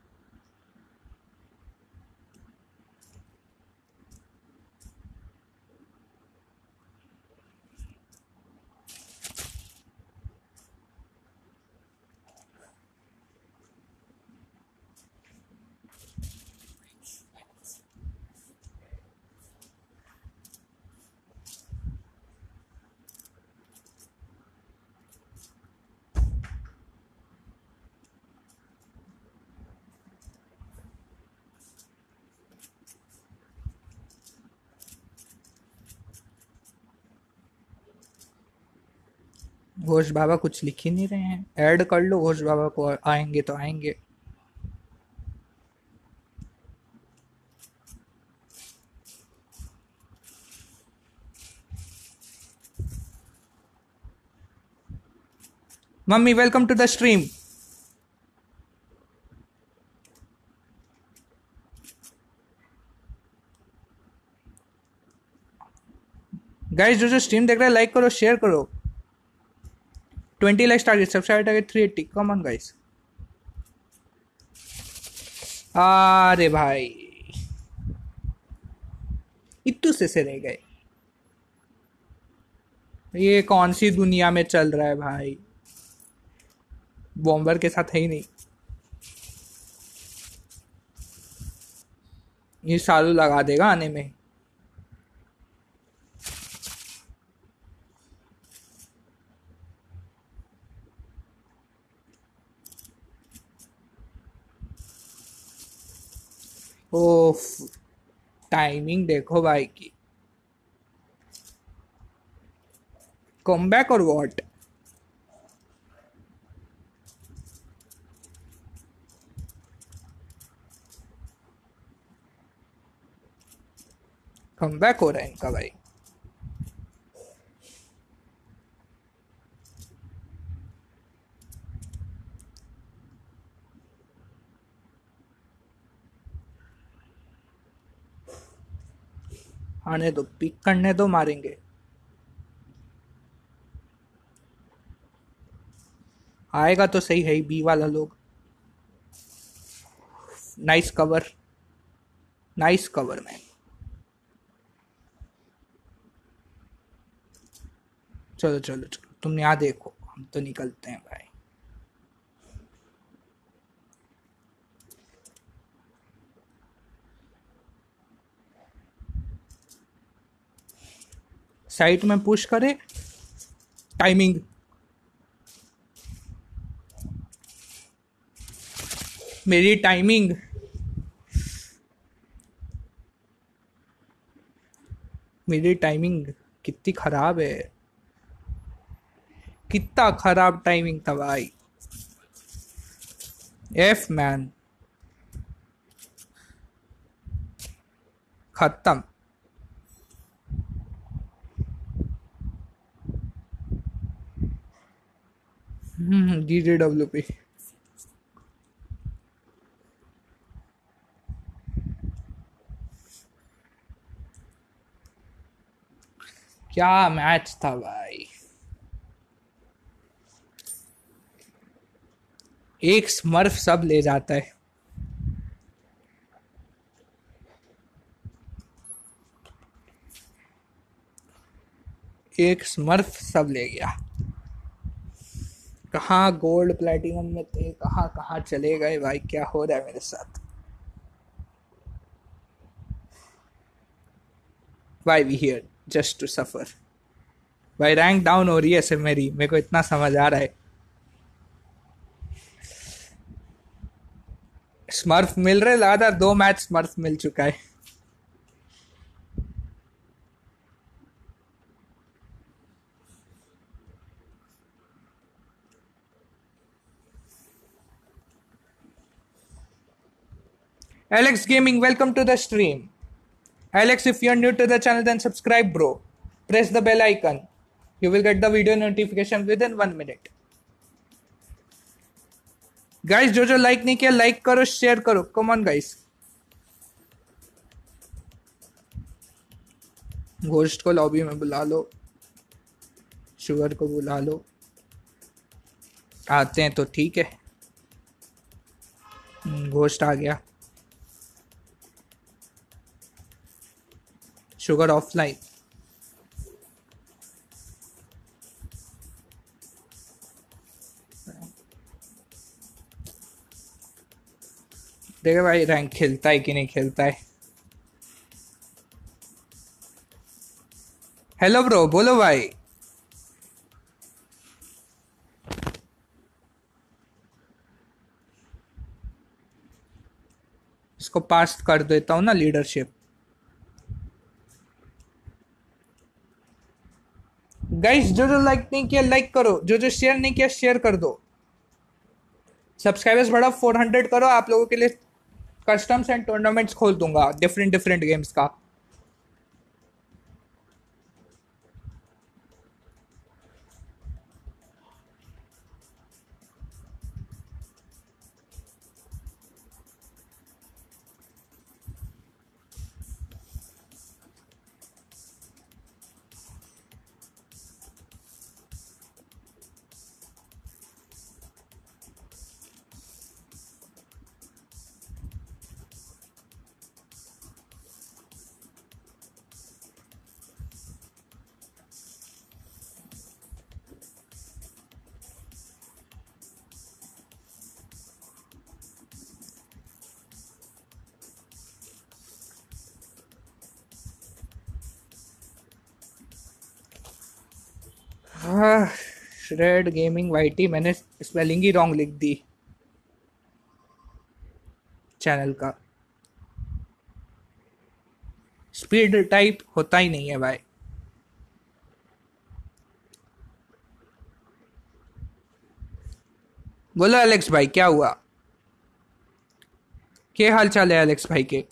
घोष बाबा कुछ लिख ही नहीं रहे हैं, ऐड कर लो घोष बाबा को, आएंगे तो आएंगे। Mummy welcome to the stream. Guys जो जो स्ट्रीम देख रहे हैं लाइक करो, शेयर करो। Twenty likes target, subscriber target three eighty. Come on guys. अरे भाई इतू से से रह गए। ये कौन सी दुनिया में चल रहा है भाई, बॉम्बर के साथ है ही नहीं। ये सालू लगा देगा आने में। ओफ, टाइमिंग देखो भाई की। कम बैक और व्हाट? कम बैक हो रहा है इनका भाई। आने दो, पिक करने दो, मारेंगे। आएगा तो सही है ही बी वाला लोग। Nice cover, nice cover man. चलो चलो चलो, तुम यहाँ देखो, हम तो निकलते हैं भाई। साइट में पुश करे, टाइमिंग। मेरी टाइमिंग, मेरी टाइमिंग कितनी खराब है, कितना खराब टाइमिंग था भाई। एफ मैन, खत्म। G D W P. क्या मैच था भाई, एक स्मर्फ सब ले जाता है। एक स्मर्फ सब ले गया। कहाँ गोल्ड प्लेटिनम में थे, कहाँ कहाँ चले गए भाई, क्या हो रहा है मेरे साथ। Why we here just to suffer? भाई रैंक डाउन हो रही है ऐसे मेरी, मेरे को इतना समझ आ रहा है। स्मर्फ मिल रहे लगातार, दो मैच स्मर्फ मिल चुका है। Alex Gaming, welcome to the stream. Alex, if you are new to the channel, then subscribe, bro. Press the bell icon. You will get the video notification within one minute. Guys, जो जो like नहीं किया like करो, share करो। Come on guys. Ghost को lobby में बुला लो, sugar को बुला लो, आते हैं तो ठीक है। घोस्ट आ गया। Sugar offline. देखो भाई रैंक खेलता है कि नहीं खेलता है। हेलो ब्रो, बोलो भाई। इसको पास कर देता हूँ ना लीडरशिप। गाइस जो जो लाइक नहीं किया लाइक करो, जो जो शेयर नहीं किया शेयर कर दो। सब्सक्राइबर्स बढ़ा फोर हंड्रेड करो, आप लोगों के लिए कस्टम्स एंड टूर्नामेंट्स खोल दूंगा डिफरेंट डिफरेंट गेम्स का। श्रेड गेमिंग वाईटी, मैंने स्पेलिंग ही रॉन्ग लिख दी चैनल का। स्पीड टाइप होता ही नहीं है भाई। बोलो एलेक्स भाई, क्या हुआ? क्या हाल चाल है एलेक्स भाई के?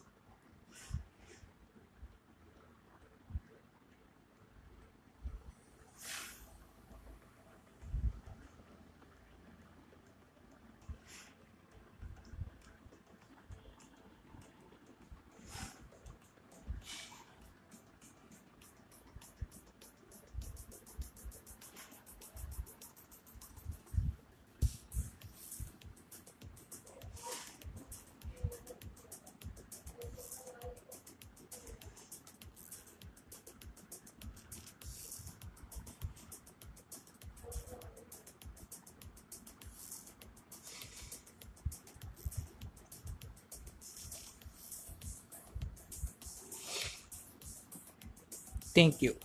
Thank you.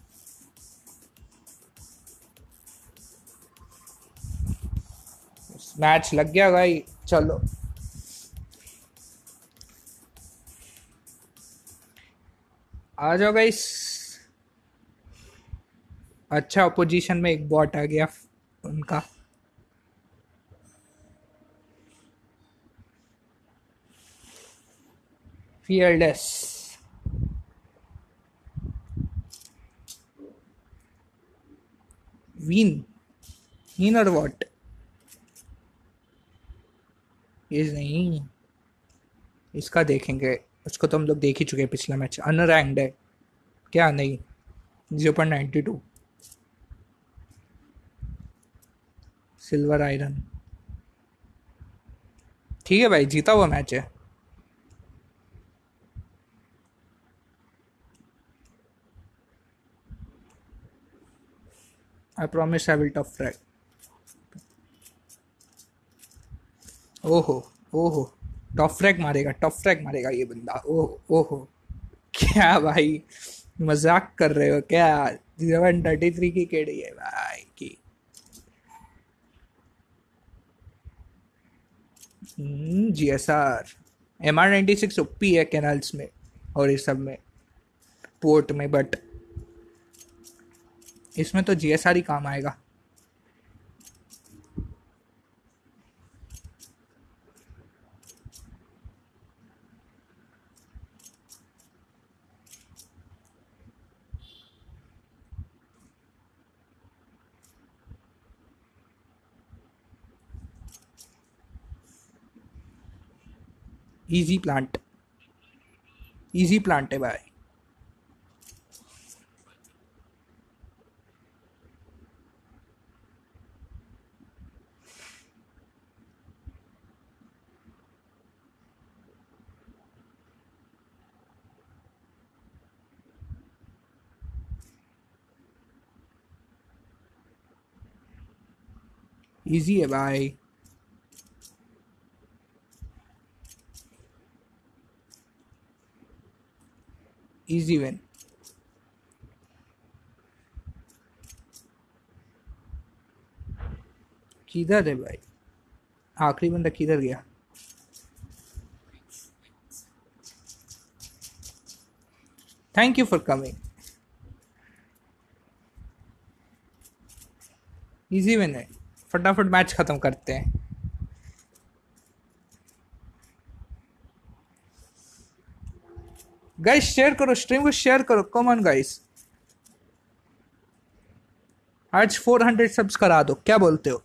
मैच लग गया भाई, चलो। आ जाओ गाइस। अच्छा, अपोजिशन में एक बॉट आ गया उनका। फियरलेस। विन। विन और वॉट? ये नहीं, इसका देखेंगे। उसको तो हम लोग देख ही चुके हैं पिछला मैच। अनरैंक्ड है क्या? नहीं, zero point ninety two silver iron. ठीक है भाई, जीता हुआ मैच है। I promise I will top frag. ओहो, ओहो, टॉप फ्रैग मारेगा, टॉप फ्रैग मारेगा ये बंदा। ओहो ओहो। क्या भाई, मजाक कर रहे हो क्या? जीरो पॉइंट थर्टी थ्री की केड़ी है भाई की। G S R. M R ninety six OP है कैनल्स में और इस सब में, पोर्ट में, बट इसमें तो जी एस आर ही काम आएगा। इजी प्लांट, इजी प्लांट है भाई। इजी है भाई। Easy win. किधर है भाई? आखिरी बंदा किधर गया? Thank you for coming. Easy win है। फटाफट मैच खत्म करते हैं। गाइस शेयर करो, स्ट्रीम को शेयर करो, कम ऑन गाइस। आज फोर हंड्रेड सब्स करा दो, क्या बोलते हो?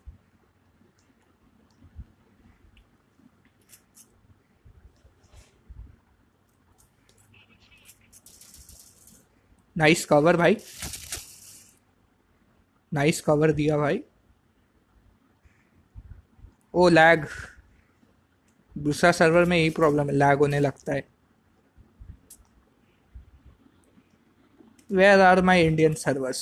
नाइस कवर भाई, नाइस कवर दिया भाई। ओ लैग, दूसरा सर्वर में यही प्रॉब्लम है, लैग होने लगता है। Where are my Indian servers?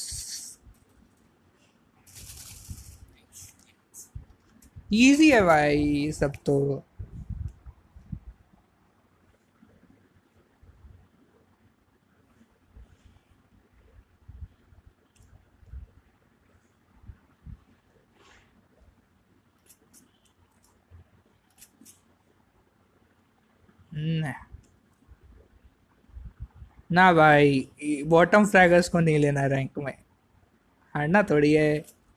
Easy है भाई सब तो। न- ना भाई, बॉटम फ्रैगर्स को नहीं लेना रैंक में, हारना थोड़ी है।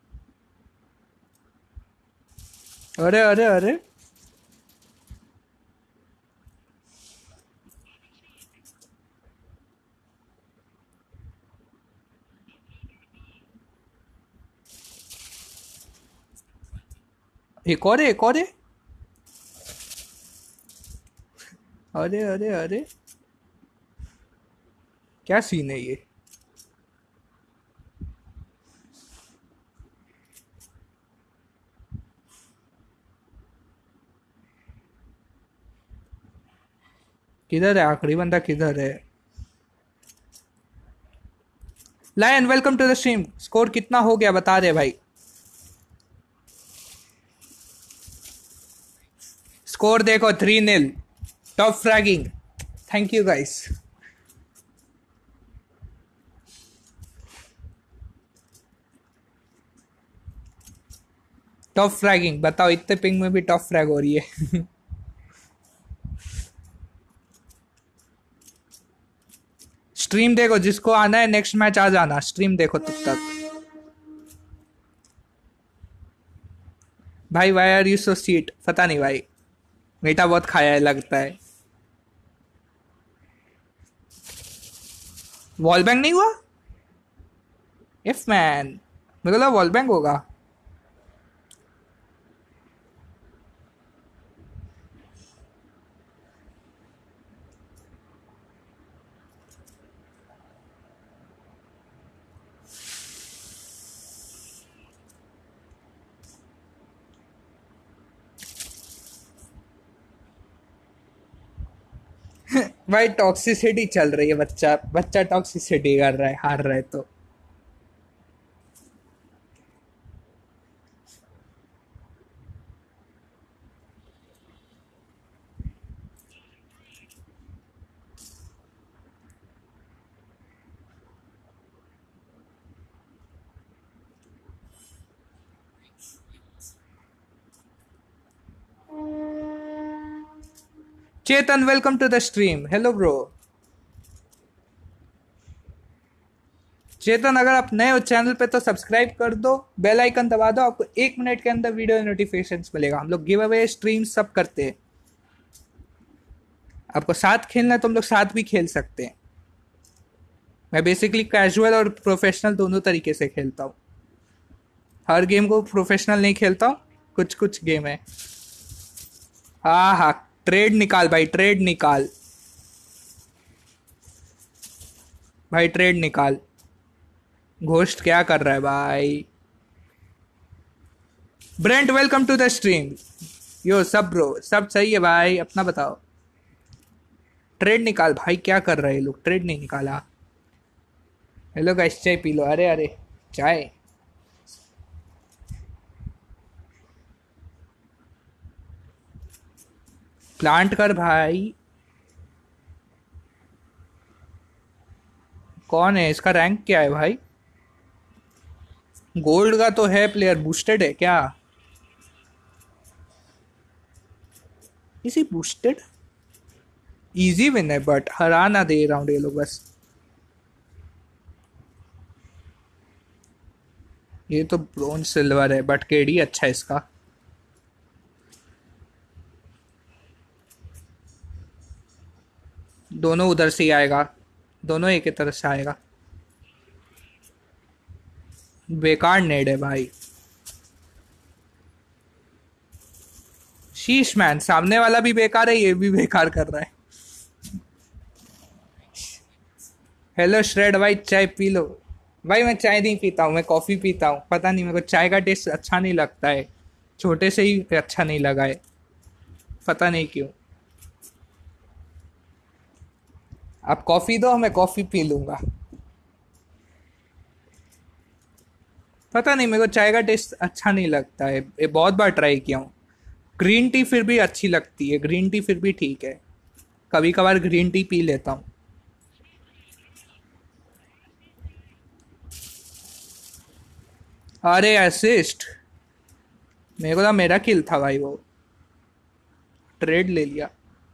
अरे अरे अरे, एक और है, एक और है। अरे अरे अरे, क्या सीन है ये? किधर है आखिरी बंदा, किधर है? Lion welcome to the stream. Score कितना हो गया बता दे भाई। स्कोर देखो, three nil. Top fragging. Thank you guys. Top fragging बताओ, इतने पिंग में भी टॉप फ्रैग हो रही है। स्ट्रीम देखो, जिसको आना है नेक्स्ट मैच आ जाना, स्ट्रीम देखो तब तक। भाई why are you so seat? पता नहीं भाई, मीठा बहुत खाया है लगता है। वॉल बैंग नहीं हुआ? इफ मैन, मेरे को लगा वॉल बैंग होगा। भाई टॉक्सिसिटी चल रही है, बच्चा बच्चा टॉक्सिसिटी कर रहा है, हार रहा है तो। Chetan welcome to the stream. Hello bro Chetan, अगर आप नए हो चैनल पे तो सब्सक्राइब कर दो, बेल आइकन दबा दो, आपको एक मिनट के अंदर वीडियो नोटिफिकेशंस मिलेगा। हम लोग गिव अवे स्ट्रीम सब करते हैं। आपको साथ खेलना है तो हम लोग साथ भी खेल सकते हैं। मैं बेसिकली कैजुअल और प्रोफेशनल दोनों तरीके से खेलता हूँ। हर गेम को प्रोफेशनल नहीं खेलता हूँ, कुछ कुछ गेम है। हाँ हाँ, ट्रेड निकाल भाई, ट्रेड निकाल भाई, ट्रेड निकाल। घोस्ट क्या कर रहा है भाई? Brent welcome to the stream. Yo सब ब्रो, सब सही है भाई, अपना बताओ। ट्रेड निकाल भाई, क्या कर रहे हैं लोग? ट्रेड नहीं निकाला। हेलो गाइस, चाय पी लो। अरे अरे, चाय। प्लांट कर भाई। कौन है, इसका रैंक क्या है भाई? गोल्ड का तो है प्लेयर, बूस्टेड है क्या? इसी बूस्टेड। इजी विन है बट हरा ना दे राउंड ये लोग बस। ये तो ब्रोंज सिल्वर है बट केडी अच्छा है इसका। दोनों उधर से ही आएगा, दोनों एक ही तरफ से आएगा। बेकार नेड है भाई। शीश मैन, सामने वाला भी बेकार है, ये भी बेकार कर रहा है। हेलो श्रेड भाई, चाय पी लो। भाई मैं चाय नहीं पीता हूँ, मैं कॉफ़ी पीता हूँ। पता नहीं, मेरे को चाय का टेस्ट अच्छा नहीं लगता है। छोटे से ही अच्छा नहीं लगा है, पता नहीं क्यों। आप कॉफ़ी दो, मैं कॉफ़ी पी लूँगा। पता नहीं, मेरे को चाय का टेस्ट अच्छा नहीं लगता है। ये बहुत बार ट्राई किया हूँ। ग्रीन टी फिर भी अच्छी लगती है, ग्रीन टी फिर भी ठीक है। कभी कभार ग्रीन टी पी लेता हूँ। अरे असिस्ट, मेरे को तो मेरा किल था भाई, वो ट्रेड ले लिया।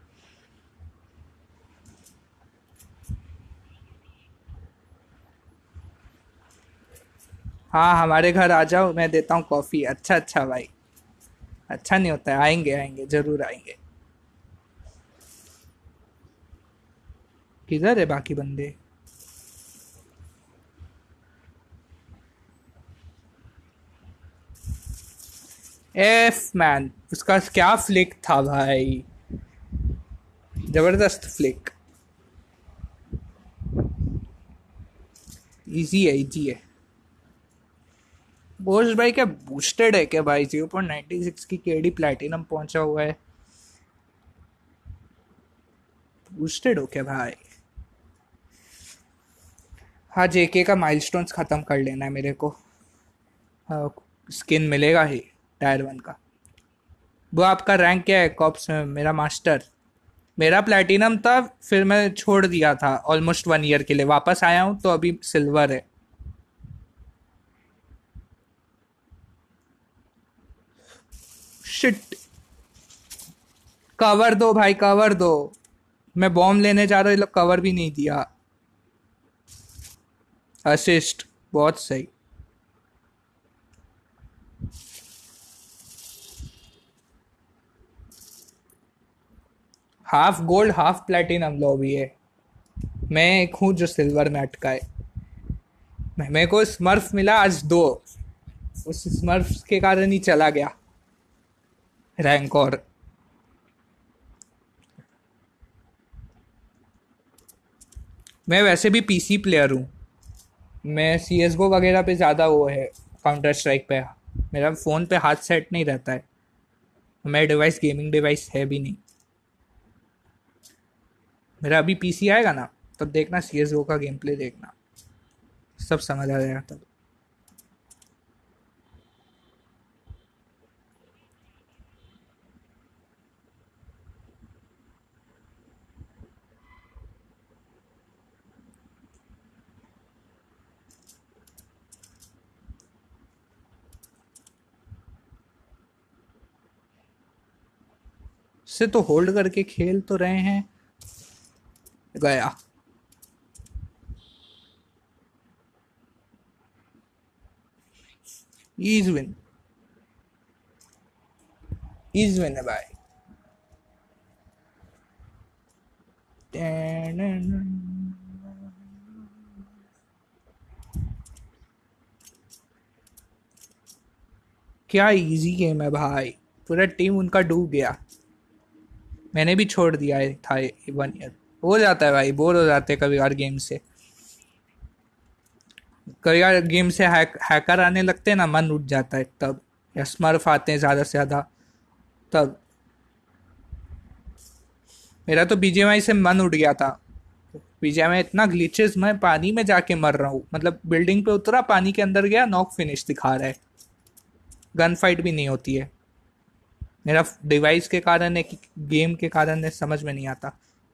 हाँ हमारे घर आ जाओ, मैं देता हूँ कॉफ़ी। अच्छा अच्छा भाई, अच्छा नहीं होता है। आएंगे आएंगे, जरूर आएंगे। किधर है बाकी बंदे? एफ मैन, उसका क्या फ्लिक था भाई, जबरदस्त फ्लिक। इजी है, इजी है। बोस भाई क्या बूस्टेड है क्या भाई? जीरो पॉइंट नाइनटी सिक्स की केडी प्लैटिनम पहुंचा हुआ है। बूस्टेड हो क्या भाई? हाँ, जेके का माइलस्टोन्स खत्म कर लेना है मेरे को। हाँ, स्किन मिलेगा ही टायर वन का। वो आपका रैंक क्या है कॉप्स में? मेरा मास्टर, मेरा प्लैटिनम था, फिर मैं छोड़ दिया था ऑलमोस्ट वन ईयर के लिए। वापस आया हूँ तो अभी सिल्वर है। शिट, कवर दो भाई, कवर दो। मैं बॉम्ब लेने जा रहा हूँ, ये लोग कवर भी नहीं दिया। असिस्ट, बहुत सही। Half gold half platinum lobby है। मैं एक हूँ जो सिल्वर में अटका है। मेरे को स्मर्फ मिला आज दो, उस स्मर्फ के कारण ही चला गया रैंक। और मैं वैसे भी पीसी प्लेयर हूँ। मैं सी एस गो वगैरह पे ज़्यादा वो है, काउंटर स्ट्राइक पे। मेरा फ़ोन पे हाथ सेट नहीं रहता है। मेरा डिवाइस गेमिंग डिवाइस है भी नहीं। मेरा अभी पीसी आएगा ना, तब देखना सी एस गो का गेम प्ले देखना, सब समझ आ जाएगा तब। से तो होल्ड करके खेल तो रहे हैं। गया। ईज विन, ईज विन है भाई। क्या इजी गेम है भाई, पूरा टीम उनका डूब गया। मैंने भी छोड़ दिया है था वन ईयर। हो जाता है भाई, बोर हो जाते हैं कभी यार गेम से। कभी यार गेम से हैक हैकर आने लगते हैं ना, मन उठ जाता है तब। या स्मर्फ आते हैं ज़्यादा से ज़्यादा तब। मेरा तो बीजीएमआई से मन उठ गया था। बीजीएमआई इतना ग्लिचेस, मैं पानी में जाके मर रहा हूँ। मतलब बिल्डिंग पे उतरा, पानी के अंदर गया, नॉक फिनिश दिखा रहा है। गन फाइट भी नहीं होती है। मेरा डिवाइस के कारण है कि गेम के कारण है, समझ में नहीं आता।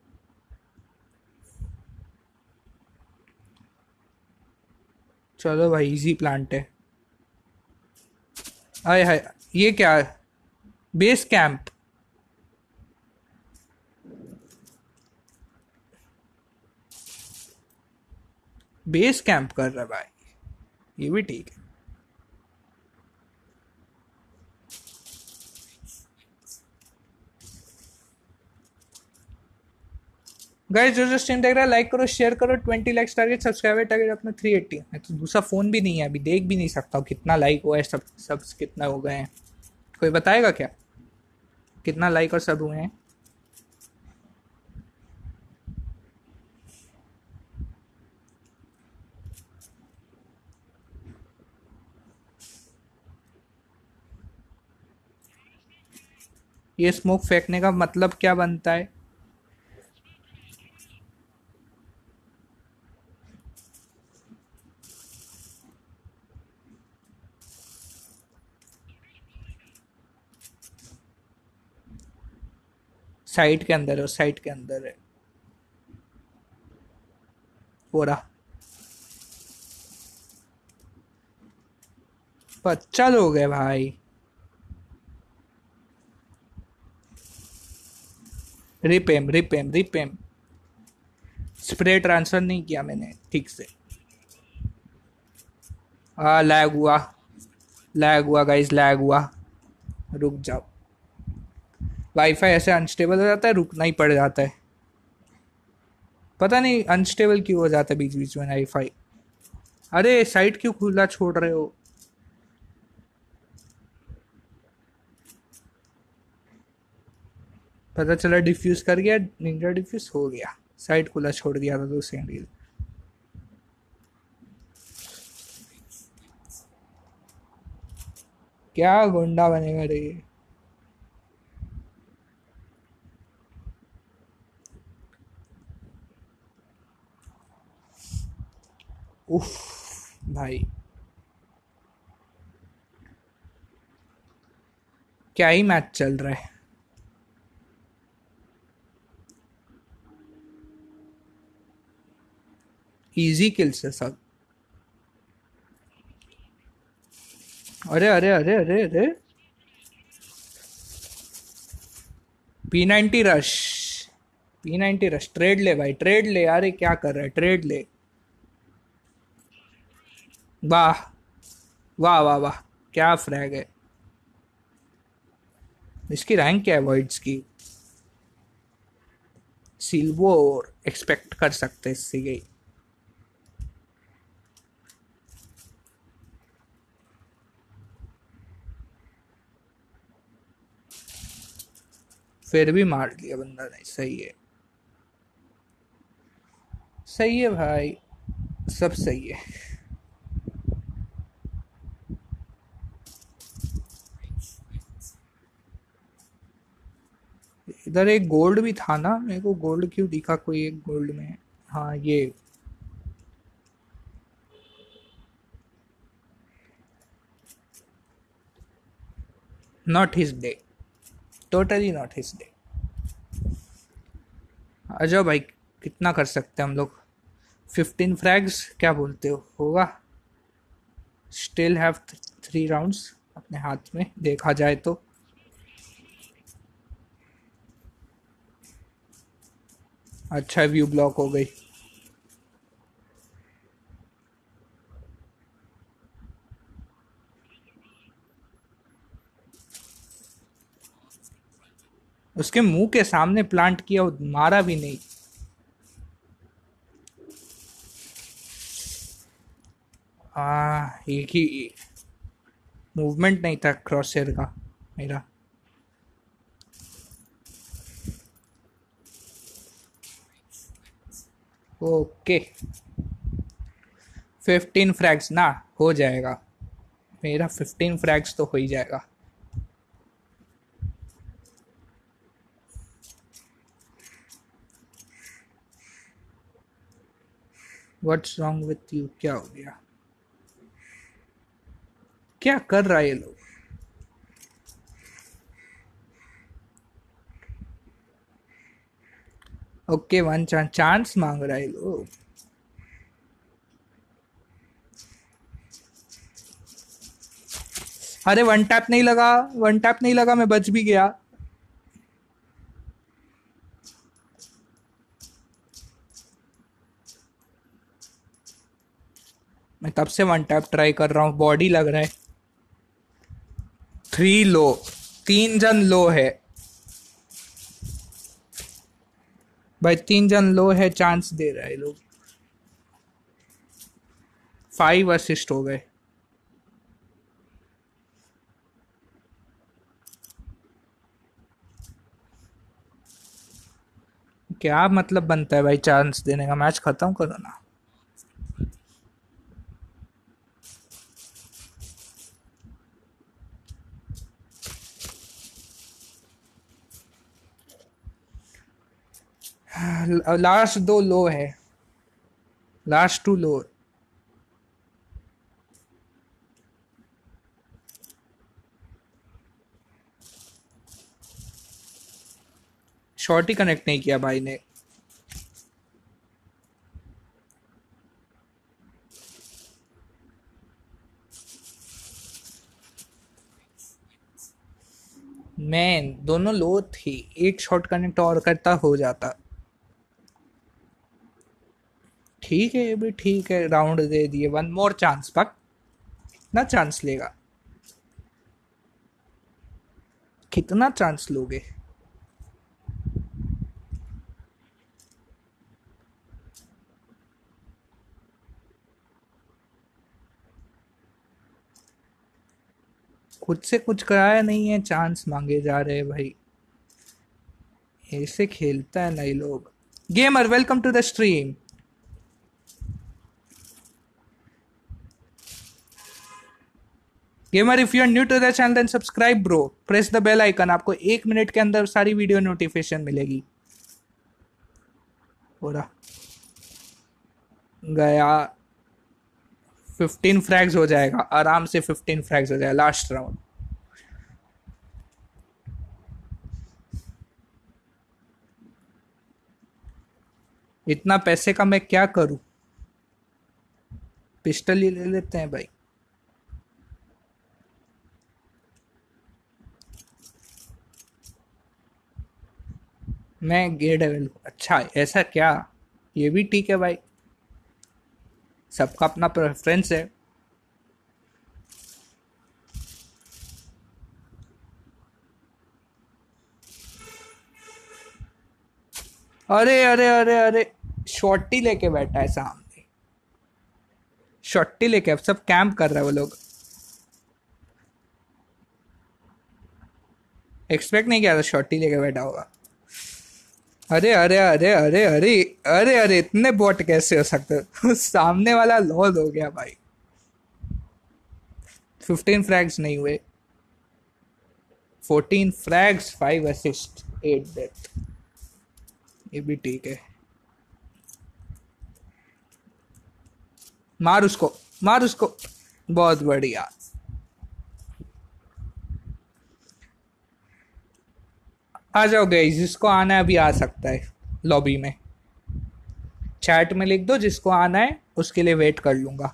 चलो भाई, इजी प्लांट है। आय हाय, ये क्या है? Base camp. बेस कैंप कर रहा है भाई, ये भी ठीक है। गाइस, जो जो स्ट्रीम देख रहा है लाइक करो, शेयर करो। Twenty likes target, subscriber target अपना थ्री एट्टी। मैं तो दूसरा फोन भी नहीं है, अभी देख भी नहीं सकता हूँ कितना लाइक हुआ है, सब सब कितना हो गए हैं। कोई बताएगा क्या कितना लाइक और सब हुए हैं? ये स्मोक फेंकने का मतलब क्या बनता है? साइट के अंदर है, साइट के अंदर है पूरा। पच्चा लोग है भाई। रिपेम रिपेम रिपेम। स्प्रे ट्रांसफर नहीं किया मैंने ठीक से। आ लैग हुआ, लैग हुआ गाइस, लैग हुआ। रुक जाओ। वाईफाई ऐसे अनस्टेबल हो जाता है, रुकना ही पड़ जाता है। पता नहीं अनस्टेबल क्यों हो जाता है बीच बीच में वाईफाई। अरे साइट क्यों खुला छोड़ रहे हो? पता चला डिफ्यूज कर गया, निंजा डिफ्यूज हो गया। साइट खुला छोड़ दिया था दो सेकंड के लिए। क्या गुंडा बनेगा रे? उफ भाई, क्या ही मैच चल रहा है। इजी किल्स है सब। अरे अरे अरे अरे अरे, P ninety rush. P ninety rush, trade ले भाई, ट्रेड ले। अरे क्या कर रहा है, ट्रेड ले। वाह वाह वाह वाह, क्या फ्रैग है। इसकी रैंक क्या है वॉइड्स की? सिल्वर एक्सपेक्ट कर सकते इससे गई। फिर भी मार लिया बंदा ने, सही है। सही है भाई, सब सही है। इधर एक गोल्ड भी था ना, मेरे को गोल्ड क्यों दिखा कोई एक गोल्ड में? हाँ ये। Not his day, totally not his day. आ जाओ भाई, कितना कर सकते हैं हम लोग? फिफ्टीन फ्रैग्स क्या बोलते हो, होगा? स्टिल हैव थ्री राउंड्स अपने हाथ में, देखा जाए तो। अच्छा व्यू ब्लॉक हो गई। उसके मुंह के सामने प्लांट किया, मारा भी नहीं। आ, एक ही मूवमेंट नहीं था क्रॉसहेयर का मेरा। ओके, फिफ्टीन फ्रैग्स ना हो जाएगा। मेरा फिफ्टीन फ्रैग्स तो हो ही जाएगा। व्हाट्स रॉन्ग विथ यू, क्या हो गया? क्या कर रहा है ये लोग? ओके वन चांस चांस मांग रहा है लोग। अरे वन टैप नहीं लगा, वन टैप नहीं लगा, मैं बच भी गया। मैं तब से वन टैप ट्राई कर रहा हूँ, बॉडी लग रहा है। थ्री लो, तीन जन लो है भाई, तीन जन लो है, चांस दे रहा है लोग। फाइव असिस्ट हो गए। क्या मतलब बनता है भाई चांस देने का, मैच खत्म करो ना। लास्ट दो लो है, लास्ट टू लो। शॉट ही कनेक्ट नहीं किया भाई ने। मैन दोनों लो थी, एक शॉट कनेक्ट और करता हो जाता। ठीक है, ये भी ठीक है, राउंड दे दिए। वन मोर चांस, पक ना चांस लेगा। कितना चांस लोगे? खुद से कुछ कराया नहीं है, चांस मांगे जा रहे हैं भाई। ऐसे खेलता है नए लोग। Gamer welcome to the stream. Gamer if you are new to the channel then subscribe bro, press the bell icon, आपको एक मिनट के अंदर सारी वीडियो नोटिफिकेशन मिलेगी। हो रहा गया। फिफ्टीन फ्रैग्स हो जाएगा आराम से, फिफ्टीन फ्रैग्स हो जाएगा लास्ट राउंड। इतना पैसे का मैं क्या करूं? पिस्टल ही ले लेते हैं भाई। मैं गे डेविल, अच्छा ऐसा क्या? ये भी ठीक है भाई, सबका अपना प्रेफरेंस है। अरे अरे अरे अरे, शॉटी लेके बैठा है सामने, शॉटी लेके। अब सब कैंप कर रहे हैं वो लोग। एक्सपेक्ट नहीं किया था शॉटी लेके बैठा होगा। अरे अरे अरे अरे अरे अरे अरे, इतने बॉट कैसे हो सकते हो? सामने वाला लॉल हो गया भाई। फिफ्टीन फ्रैग्स नहीं हुए, fourteen frags, five assist, eight death. ये भी ठीक है। मार उसको, मार उसको, बहुत बढ़िया। आ जाओ गाइस, जिसको आना है अभी आ सकता है लॉबी में। चैट में लिख दो जिसको आना है, उसके लिए वेट कर लूंगा।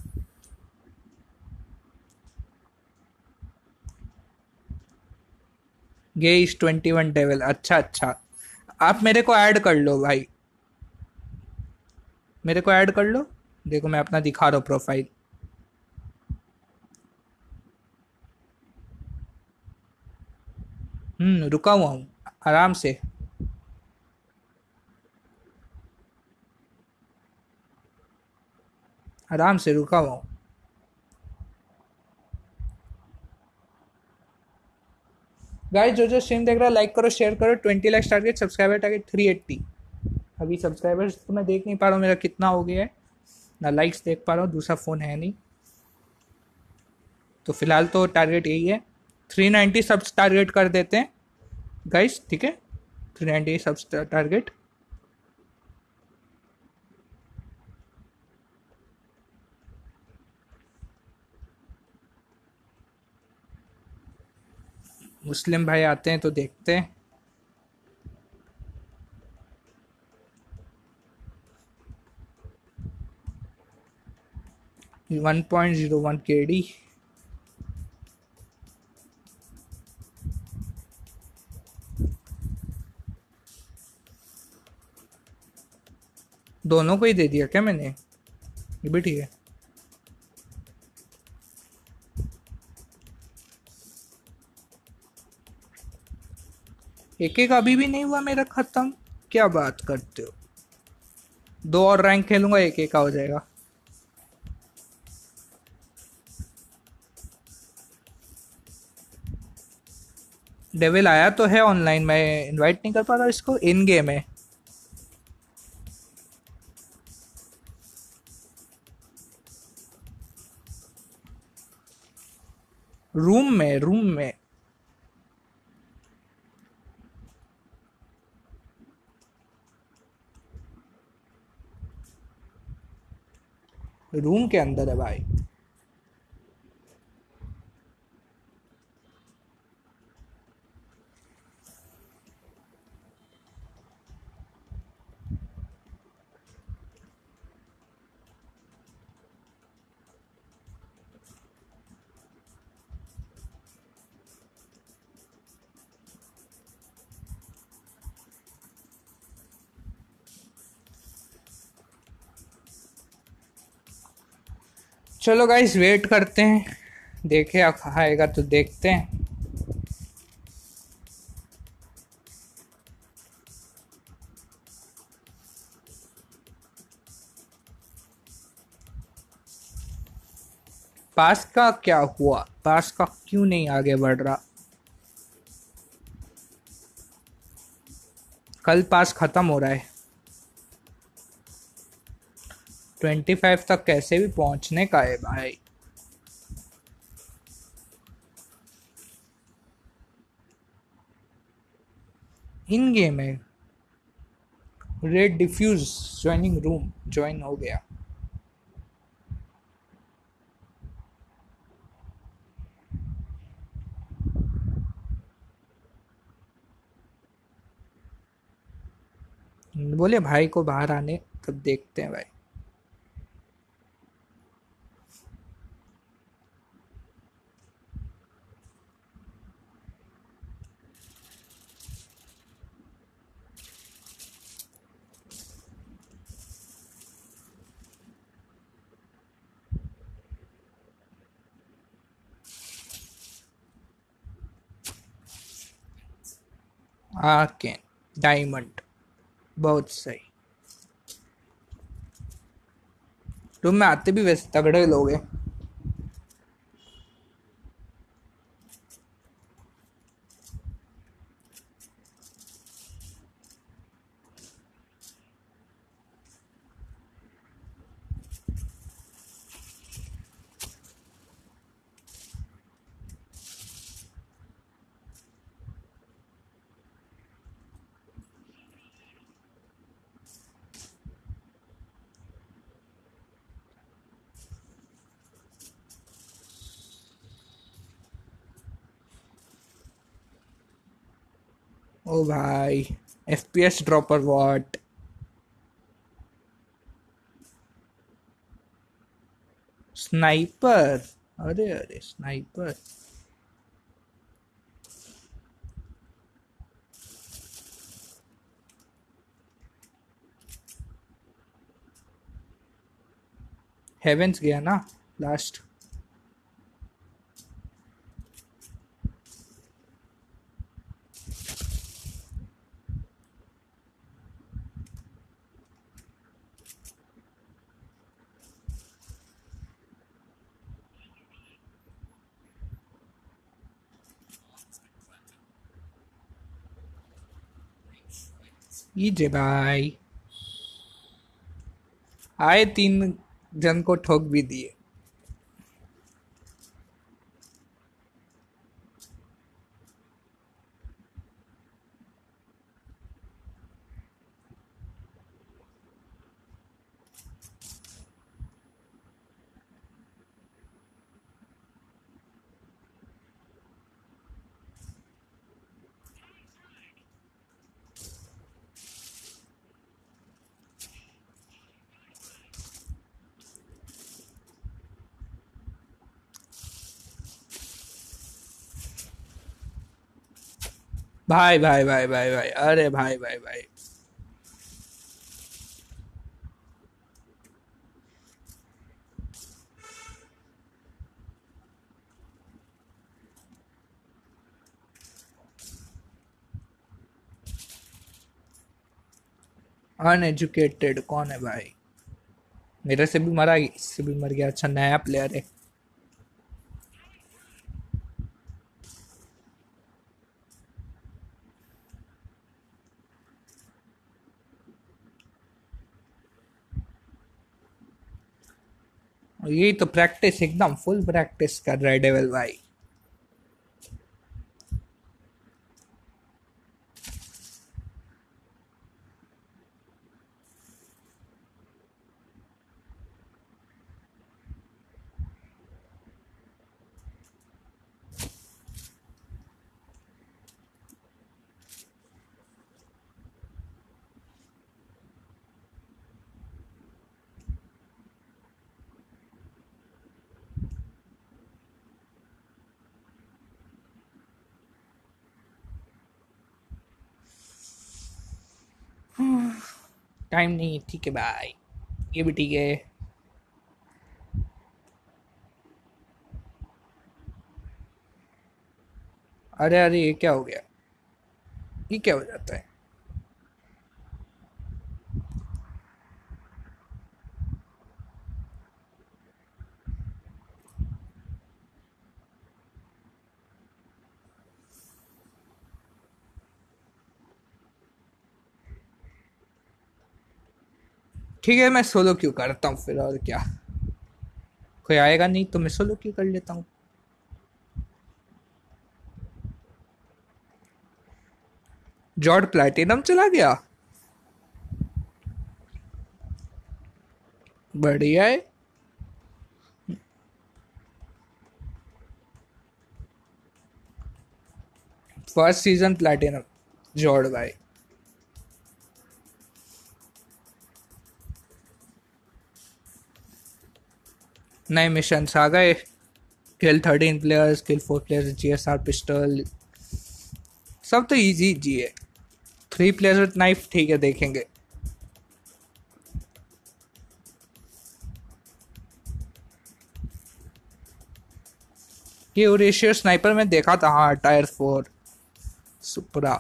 गेइस ट्वेंटी वन डेवल, अच्छा अच्छा। आप मेरे को ऐड कर लो भाई, मेरे को ऐड कर लो। देखो मैं अपना दिखा रहा हूँ प्रोफाइल। हम्म रुका हुआ हूँ आराम से। आराम से रुका हुआ हूँ। गाइस जो जो स्ट्रीम देख रहा है लाइक करो, शेयर करो। Twenty lakh target, subscriber target three eighty. अभी सब्सक्राइबर्स तो मैं देख नहीं पा रहा हूँ मेरा कितना हो गया है, ना लाइक्स देख पा रहा हूँ, दूसरा फ़ोन है नहीं। तो फिलहाल तो टारगेट यही है, थ्री नाइन्टी सब्स टारगेट कर देते हैं गाइस, ठीक है? Three ninety subs target. Muslim भाई आते हैं तो देखते हैं। One point zero one K D. दोनों को ही दे दिया क्या मैंने? ये भी ठीक है। एक एक अभी भी नहीं हुआ मेरा खत्म। क्या बात करते हो? दो और रैंक खेलूंगा, एक एक का हो जाएगा। डेविल आया तो है ऑनलाइन, मैं इनवाइट नहीं कर पा रहा इसको। इन गेम है। रूम में, रूम में। रूम के अंदर है भाई। चलो गाइस, वेट करते हैं, देखे आएगा तो देखते हैं। पास का क्या हुआ? पास का क्यों नहीं आगे बढ़ रहा? कल पास खत्म हो रहा है। ट्वेंटी फाइव तक कैसे भी पहुंचने का है भाई। इन गेम है। Red defuse joining room, join हो गया। बोले भाई को बाहर आने, तब देखते हैं भाई। आर्केन डायमंड, बहुत सही। रूम में आते भी वैसे तगड़े लोग हैं। ओ भाई, एफपीएस ड्रॉपर व्हाट? स्नाइपर? अरे अरे स्नाइपर। हेवेंस गया ना लास्ट। ईजे भाई आए, तीन जन को ठोक भी दिए। भाई भाई भाई भाई भाई, अरे भाई भाई भाई। अनएजुकेटेड कौन है भाई? मेरे से भी मरा, इससे भी मर गया। अच्छा, नया प्लेयर है। यही तो प्रैक्टिस, एकदम फुल प्रैक्टिस कर रहा है डेविल भाई। टाइम नहीं, ठीक है भाई। ये भी ठीक है। अरे अरे, ये क्या हो गया? ये क्या हो जाता है? ठीक है, मैं सोलो क्यों करता हूँ फिर, और क्या। कोई आएगा नहीं तो मैं सोलो क्यों कर लेता हूँ। जॉर्ड प्लैटिनम चला गया। बढ़िया है। फर्स्ट सीजन प्लैटिनम, जॉर्ड भाई। नए मिशन आ गए। Kill thirteen players, kill four players, G S R pistol. सब तो इजी इजी है। थ्री प्लेयर्स विथ नाइफ, ठीक है, देखेंगे। ये ओरेशियो स्नाइपर में देखा था, हाँ, टायर फोर सुपरा।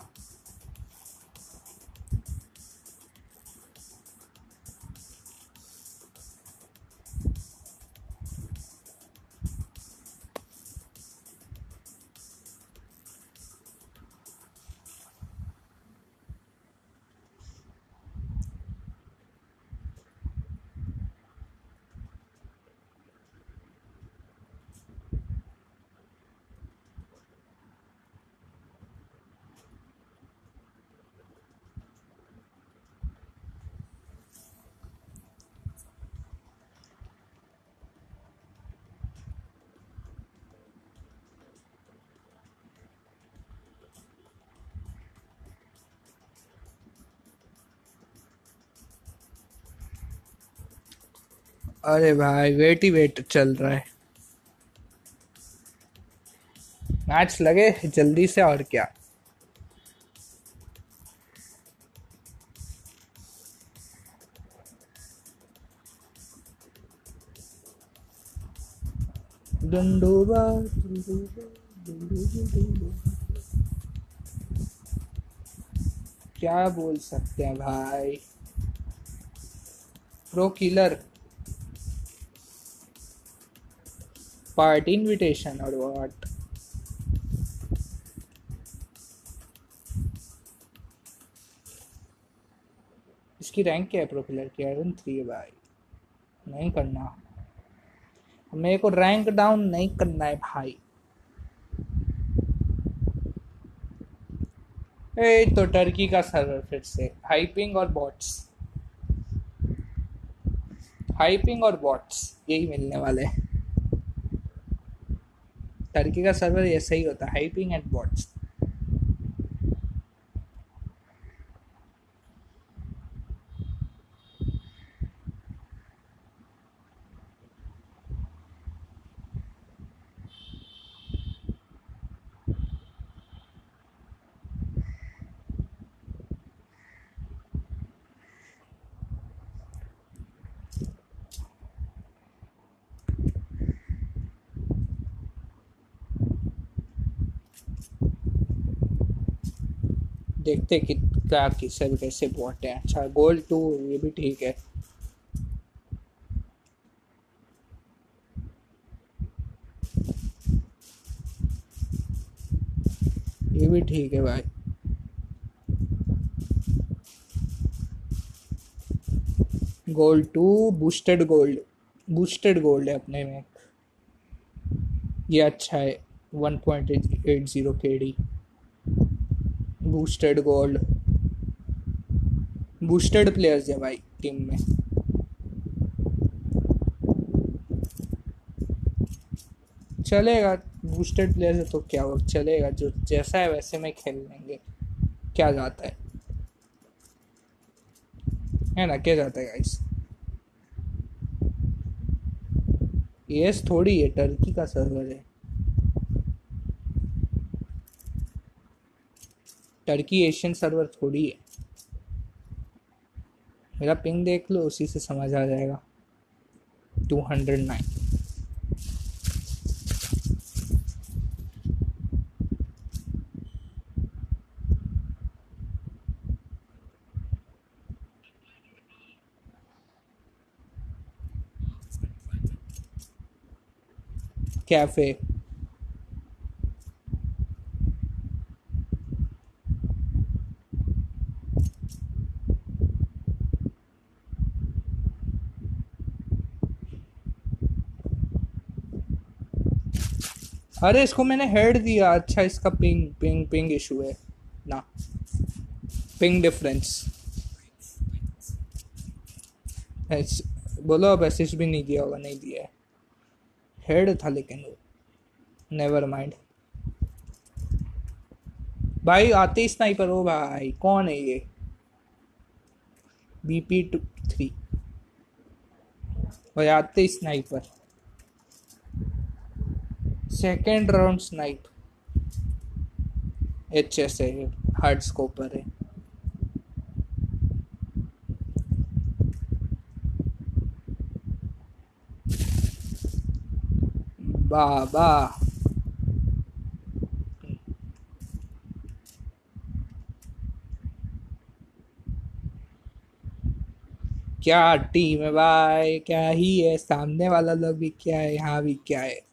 अरे भाई, वेट ही वेट चल रहा है। मैच लगे जल्दी से, और क्या। डंडोबा, डंडोबा, डंडोबा। क्या बोल सकते हैं भाई। प्रो किलर पार्टी इनविटेशन और व्हाट। इसकी रैंक क्या है प्रो किलर की? आयरन थ्री है भाई। नहीं करना, मेरे को रैंक डाउन नहीं करना है भाई। ए तो टर्की का सर्वर फिर से हाइपिंग और बॉट्स। हाइपिंग और बॉट्स यही मिलने वाले हैं। टर्की का सर्वर ऐसा ही होता है, हाइपिंग एंड बॉट्स। देखते कि क्या किससे कैसे बॉट है। अच्छा गोल्ड टू, ये भी ठीक है। ये भी ठीक है भाई। Gold two, boosted gold, boosted gold है अपने में। ये अच्छा है, one point eight zero K D, boosted gold. Boosted players है भाई टीम में। चलेगा, बूस्टेड प्लेयर्स है तो क्या हो, चलेगा, जो जैसा है वैसे में खेल लेंगे, क्या जाता है है ना, क्या जाता है गाइस। ये थोड़ी है, टर्की का सर्वर है। टर्की एशियन सर्वर थोड़ी है। मेरा पिंग देख लो, उसी से समझ आ जाएगा। Two hundred nine. कैफे। अरे इसको मैंने हेड दिया। अच्छा इसका पिंग पिंग पिंग इशू है ना, पिंग डिफरेंस। बोलो, अब एसिस्ट भी नहीं दिया होगा, नहीं दिया है। हेड था लेकिन वो, नेवर माइंड। भाई आते ही स्नाइपर हो भाई, कौन है ये? बी पी टू थ्री भाई, आते ही sniper. Second round snipe. H S है, हार्ड स्कोपर है। बाबा, क्या टीम है भाई, क्या ही है। सामने वाला लोग भी क्या है, यहाँ भी क्या है।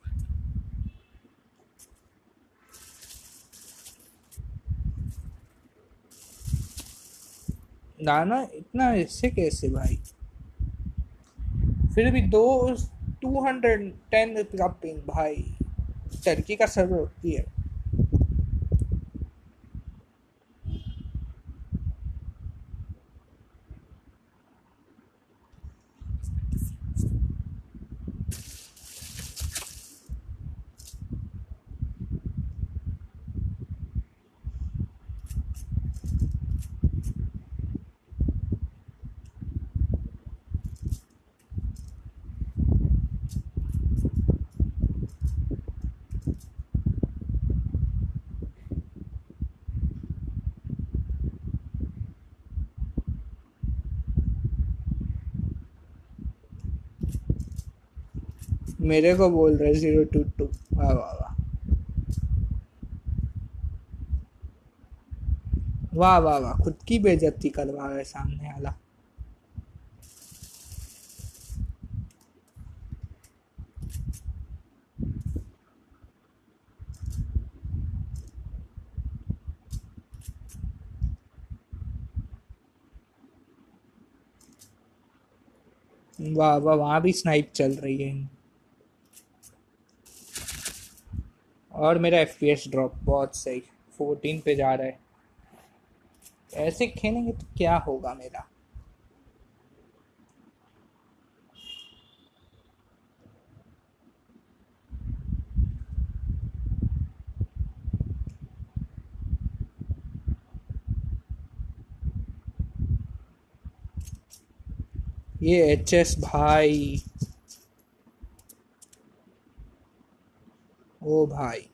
ना ना, इतना इससे कैसे भाई। फिर भी दो, टू हंड्रेड टेन का पिंग भाई। टर्की का सर्वर होती है। मेरे को बोल रहे जीरो टू टू। वाह वाह वाह, वाह वाह वाह, खुद की बेइज्जती करवा रहे सामने वाला। वाह वाह, वहाँ भी स्नाइप चल रही है। और मेरा एफ पी एस ड्रॉप बहुत सही, फोर्टीन पे जा रहा है। ऐसे खेलेंगे तो क्या होगा मेरा। ये एच एस भाई, ओ भाई।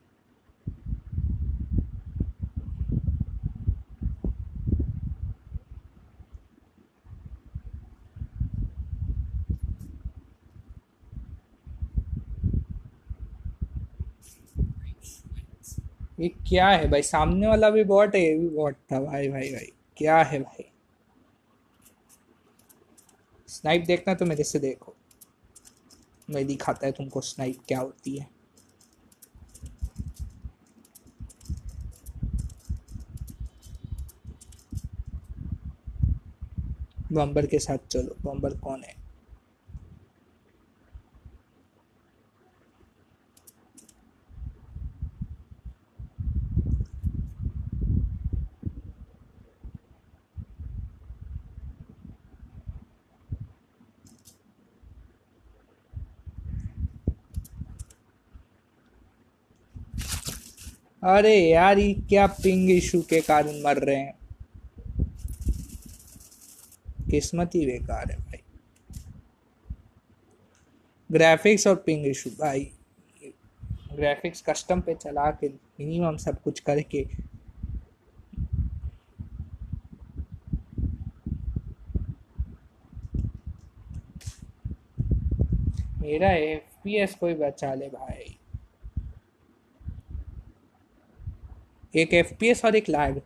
ये क्या है भाई? सामने वाला भी बॉट है, ये भी बॉट था भाई भाई भाई। क्या है भाई? स्नाइप देखना तो मेरे से देखो, मैं दिखाता है तुमको स्नाइप क्या होती है। बम्बर के साथ चलो। बम्बर कौन है? अरे यार, ये क्या पिंग इशू के कारण मर रहे हैं? किस्मत ही बेकार है भाई। ग्राफिक्स और पिंग इशू भाई। ग्राफिक्स कस्टम पे चला के मिनिमम सब कुछ करके। मेरा एफपीएस कोई बचा ले भाई। एक एफपीएस और एक लैग।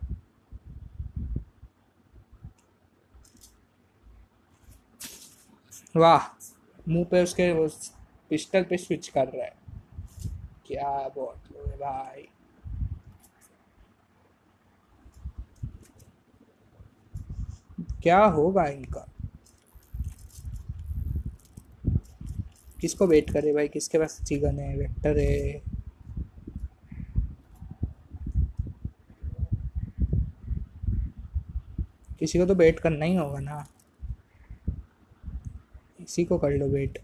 वाह। मुंह पे उसके वो पिस्टल पे स्विच कर रहा है। क्या बहुत लो है भाई। क्या होगा इनका? किसको वेट करे भाई? किसके पास अच्छी गन है? वेक्टर है। किसी को तो वेट करना ही होगा ना। इसी को कर लो वेट।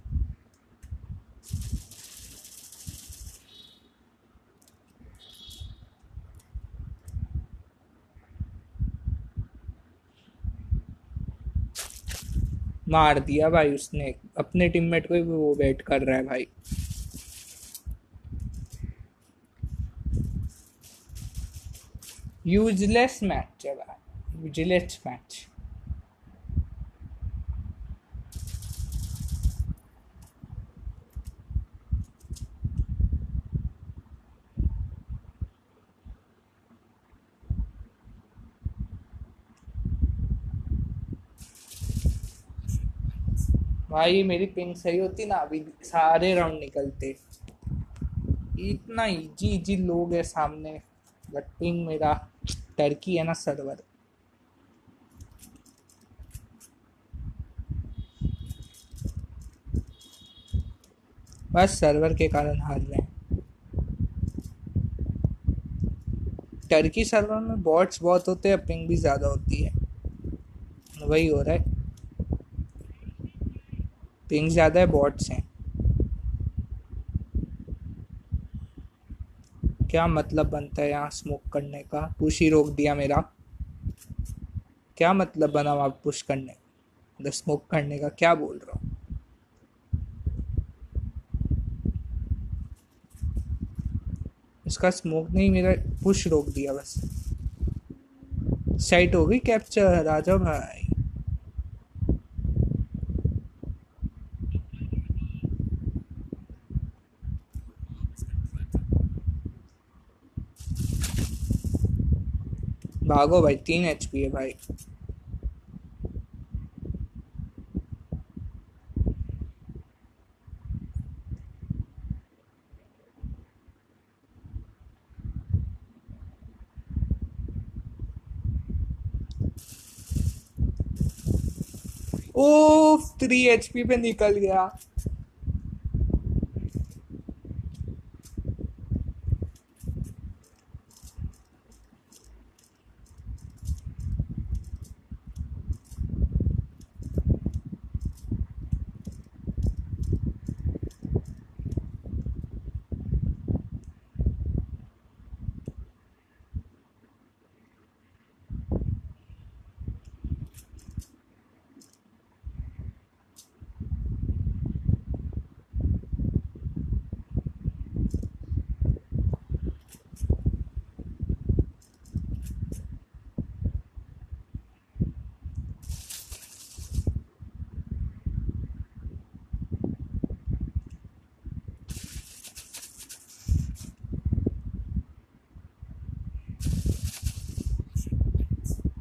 मार दिया भाई उसने। अपने टीममेट को भी वो वेट कर रहा है भाई। यूजलेस मैच है भाई, यूजलेस मैच। भाई मेरी पिंग सही होती ना, अभी सारे राउंड निकलते। इतना इजी इजी लोग है सामने, बट पिंग मेरा टर्की है ना सर्वर। बस सर्वर के कारण हार रहे हैं। टर्की सर्वर में बॉट्स बहुत होते हैं, पिंग भी ज़्यादा होती है। वही हो रहा है। पिंग ज़्यादा है, बॉट्स हैं। क्या मतलब बनता है यहाँ स्मोक करने का? पुश ही रोक दिया मेरा। क्या मतलब बना वहाँ पुश करने, मतलब स्मोक करने का? क्या बोल रहा हूँ? इसका स्मोक नहीं, मेरा पुश रोक दिया बस। साइट हो गई कैप्चर, राजा भाई। भागो भाई, तीन एचपी है भाई। ओ, थ्री एचपी पे निकल गया।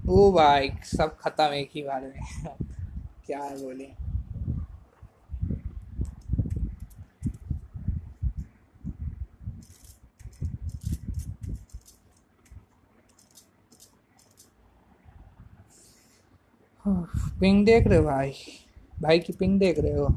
ओ भाई सब खत्म एक ही बार में क्या बोले। पिंग देख रहे हो भाई? भाई की पिंग देख रहे हो?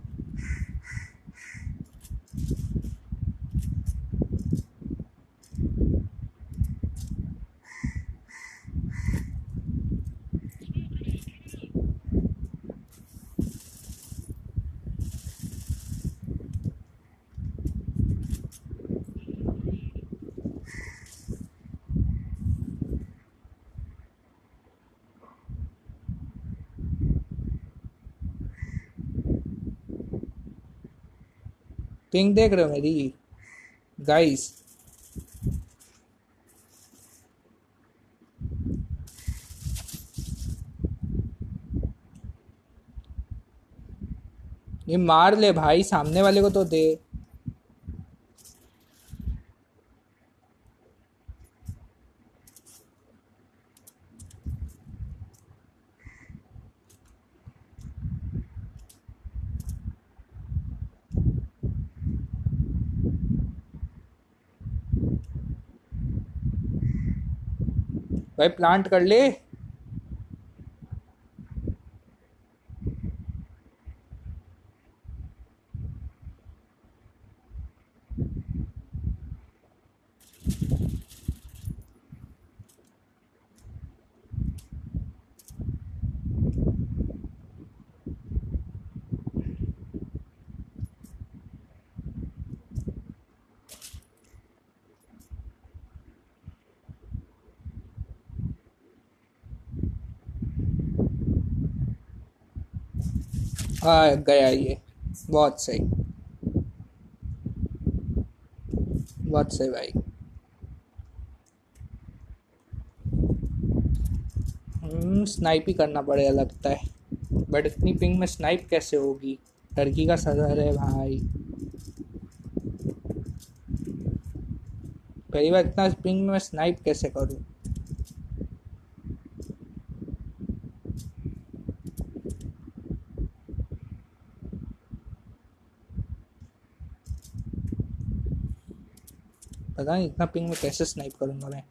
पिंग देख रहे हो मेरी गाइस? ये मार ले भाई, सामने वाले को तो दे। भाई प्लांट कर ले। आ गया ये। बहुत सही, बहुत सही भाई। हम्म स्नाइप ही करना पड़ेगा लगता है। बट इतनी पिंग में स्नाइप कैसे होगी? टर्की का सदर है भाई। पहली बार इतना पिंग में मैं स्नाइप कैसे करूं? पता नहीं इतना पिंग में कैसे स्नाइप करूंगा मैं।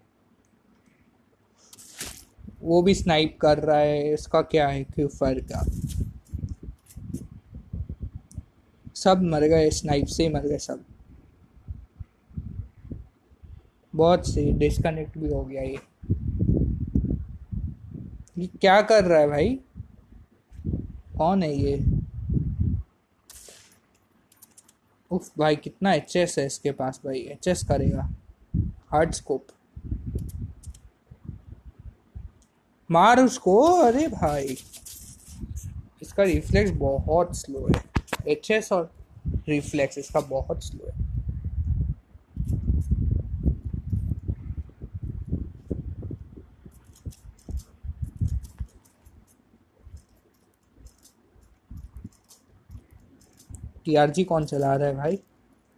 वो भी स्नाइप कर रहा है, इसका क्या है, क्यों फर्क है? सब मर गए, स्नाइप से ही मर गए सब। बहुत सही, डिस्कनेक्ट भी हो गया ये। ये क्या कर रहा है भाई? कौन है ये? उफ भाई कितना एच एस है इसके पास भाई, एच एस करेगा। हार्ड स्कोप मार उसको। अरे भाई इसका रिफ्लेक्स बहुत स्लो है। एच एस और रिफ्लेक्स इसका बहुत स्लो है। टीआरजी कौन चला रहा है भाई?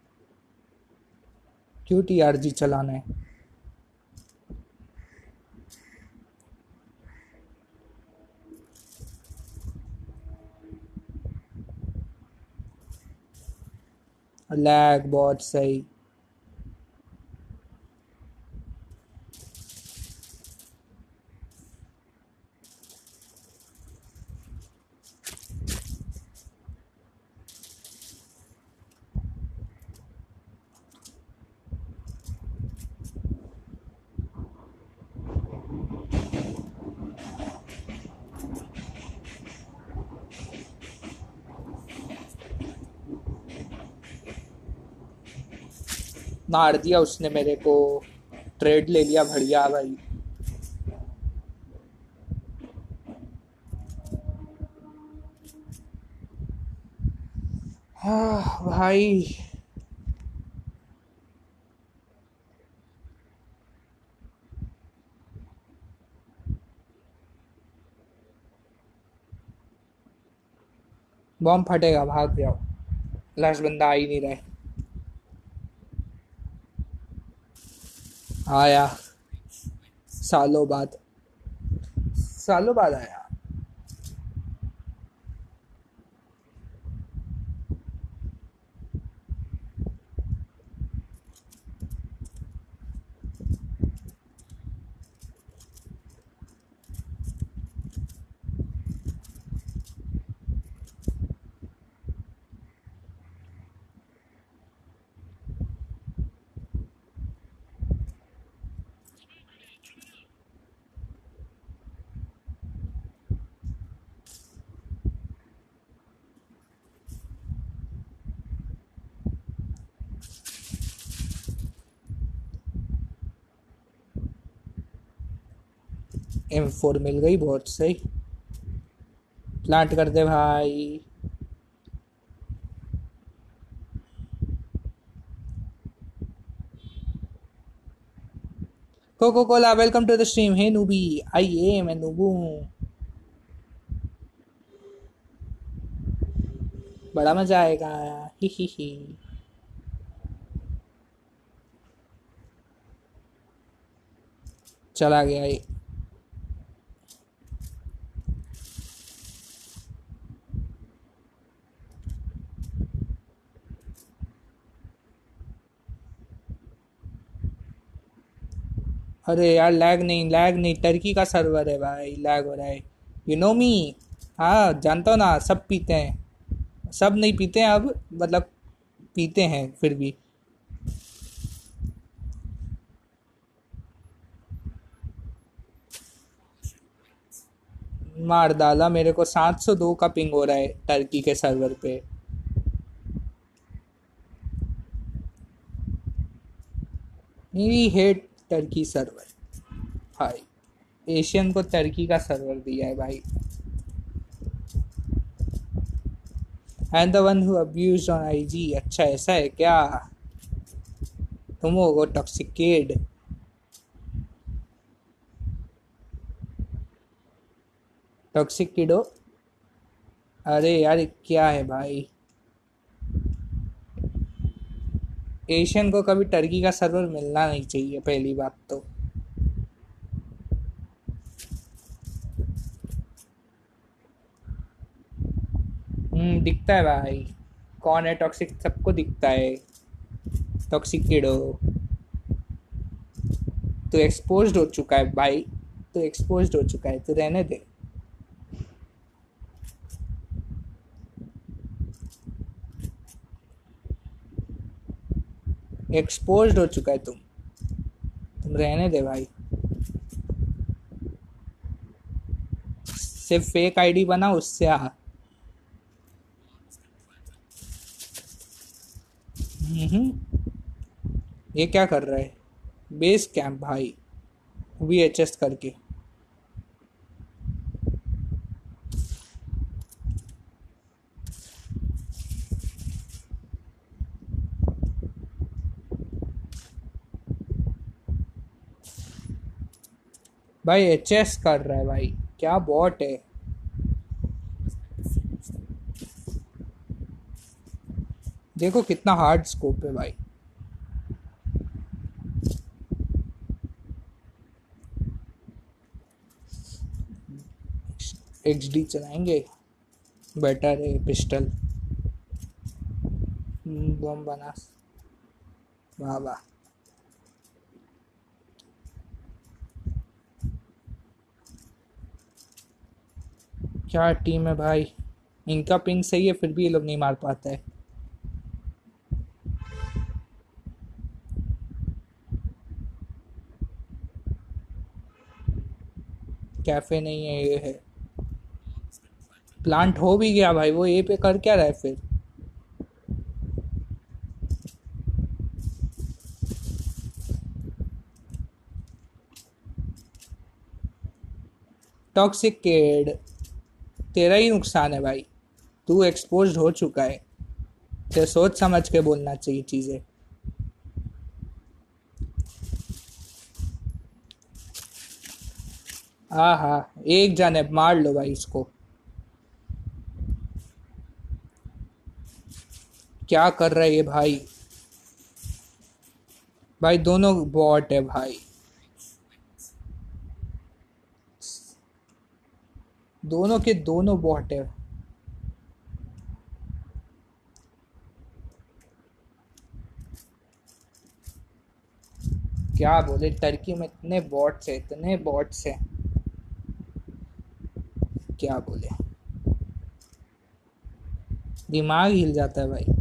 क्यों टीआरजी चलाना है? लैग बहुत सही। मार दिया उसने मेरे को। ट्रेड ले लिया, बढ़िया भाई। हाँ भाई। बॉम्ब फटेगा, भाग जाओ। लास्ट बंदा आ ही नहीं रहे। आया सालों बाद। सालों बाद आया। एम फोर मिल गई, बहुत सही। प्लांट कर दे भाई। Coca Cola welcome to the stream. Hey noobie, आइए, मैं नूबू हूँ। बड़ा मजा आएगा। ही ही ही। चला गया ये। अरे यार, लैग नहीं, लैग नहीं, टर्की का सर्वर है भाई, लैग हो रहा है। You know me. हाँ, जानता हूँ ना, सब पीते हैं। सब नहीं पीते हैं अब, मतलब पीते हैं फिर भी। मार डाला मेरे को। सात सौ दो का पिंग हो रहा है टर्की के सर्वर पे। मेरी हेट टर्की सर्वर भाई। एशियन को टर्की का सर्वर दिया है भाई। I am the one who abused on IG. अच्छा, ऐसा है क्या? तुम हो टॉक्सिक किड। टॉक्सिक किड हो। अरे यार, क्या है भाई? एशियन को कभी टर्की का सर्वर मिलना नहीं चाहिए, पहली बात तो। हम्म दिखता है भाई। कौन है टॉक्सिक, सबको दिखता है। टॉक्सिक किड हो। तो एक्सपोज्ड हो चुका है भाई। तो एक्सपोज्ड हो चुका है, तो रहने दे। एक्सपोज्ड हो चुका है तुम। तुम रहने दे भाई। सिर्फ फेक आईडी बना, उससे आ। हम्म। ये क्या कर रहा है? बेस कैंप भाई। वी एच एस करके। भाई एच एस कर रहा है भाई। क्या बॉट है। देखो कितना हार्ड स्कोप है भाई। एक्स डी चलाएंगे। बेटर है पिस्टल। बम बना। वाह वाह। क्या टीम है भाई। इनका पिंग सही है, फिर भी ये लोग नहीं मार पाता है। कैफे नहीं है, ये है। प्लांट हो भी गया भाई, वो ए पे कर क्या रहा है फिर? टॉक्सिक किड, तेरा ही नुकसान है भाई। तू एक्सपोज हो चुका है। ते सोच समझ के बोलना चाहिए चीजें। हाँ हाँ, एक जाने मार लो भाई इसको। क्या कर रहा है ये भाई? भाई दोनों बॉट है भाई। दोनों के दोनों बॉट है। क्या बोले, टर्की में इतने बॉट्स है, इतने बॉट्स है, क्या बोले, दिमाग हिल जाता है भाई।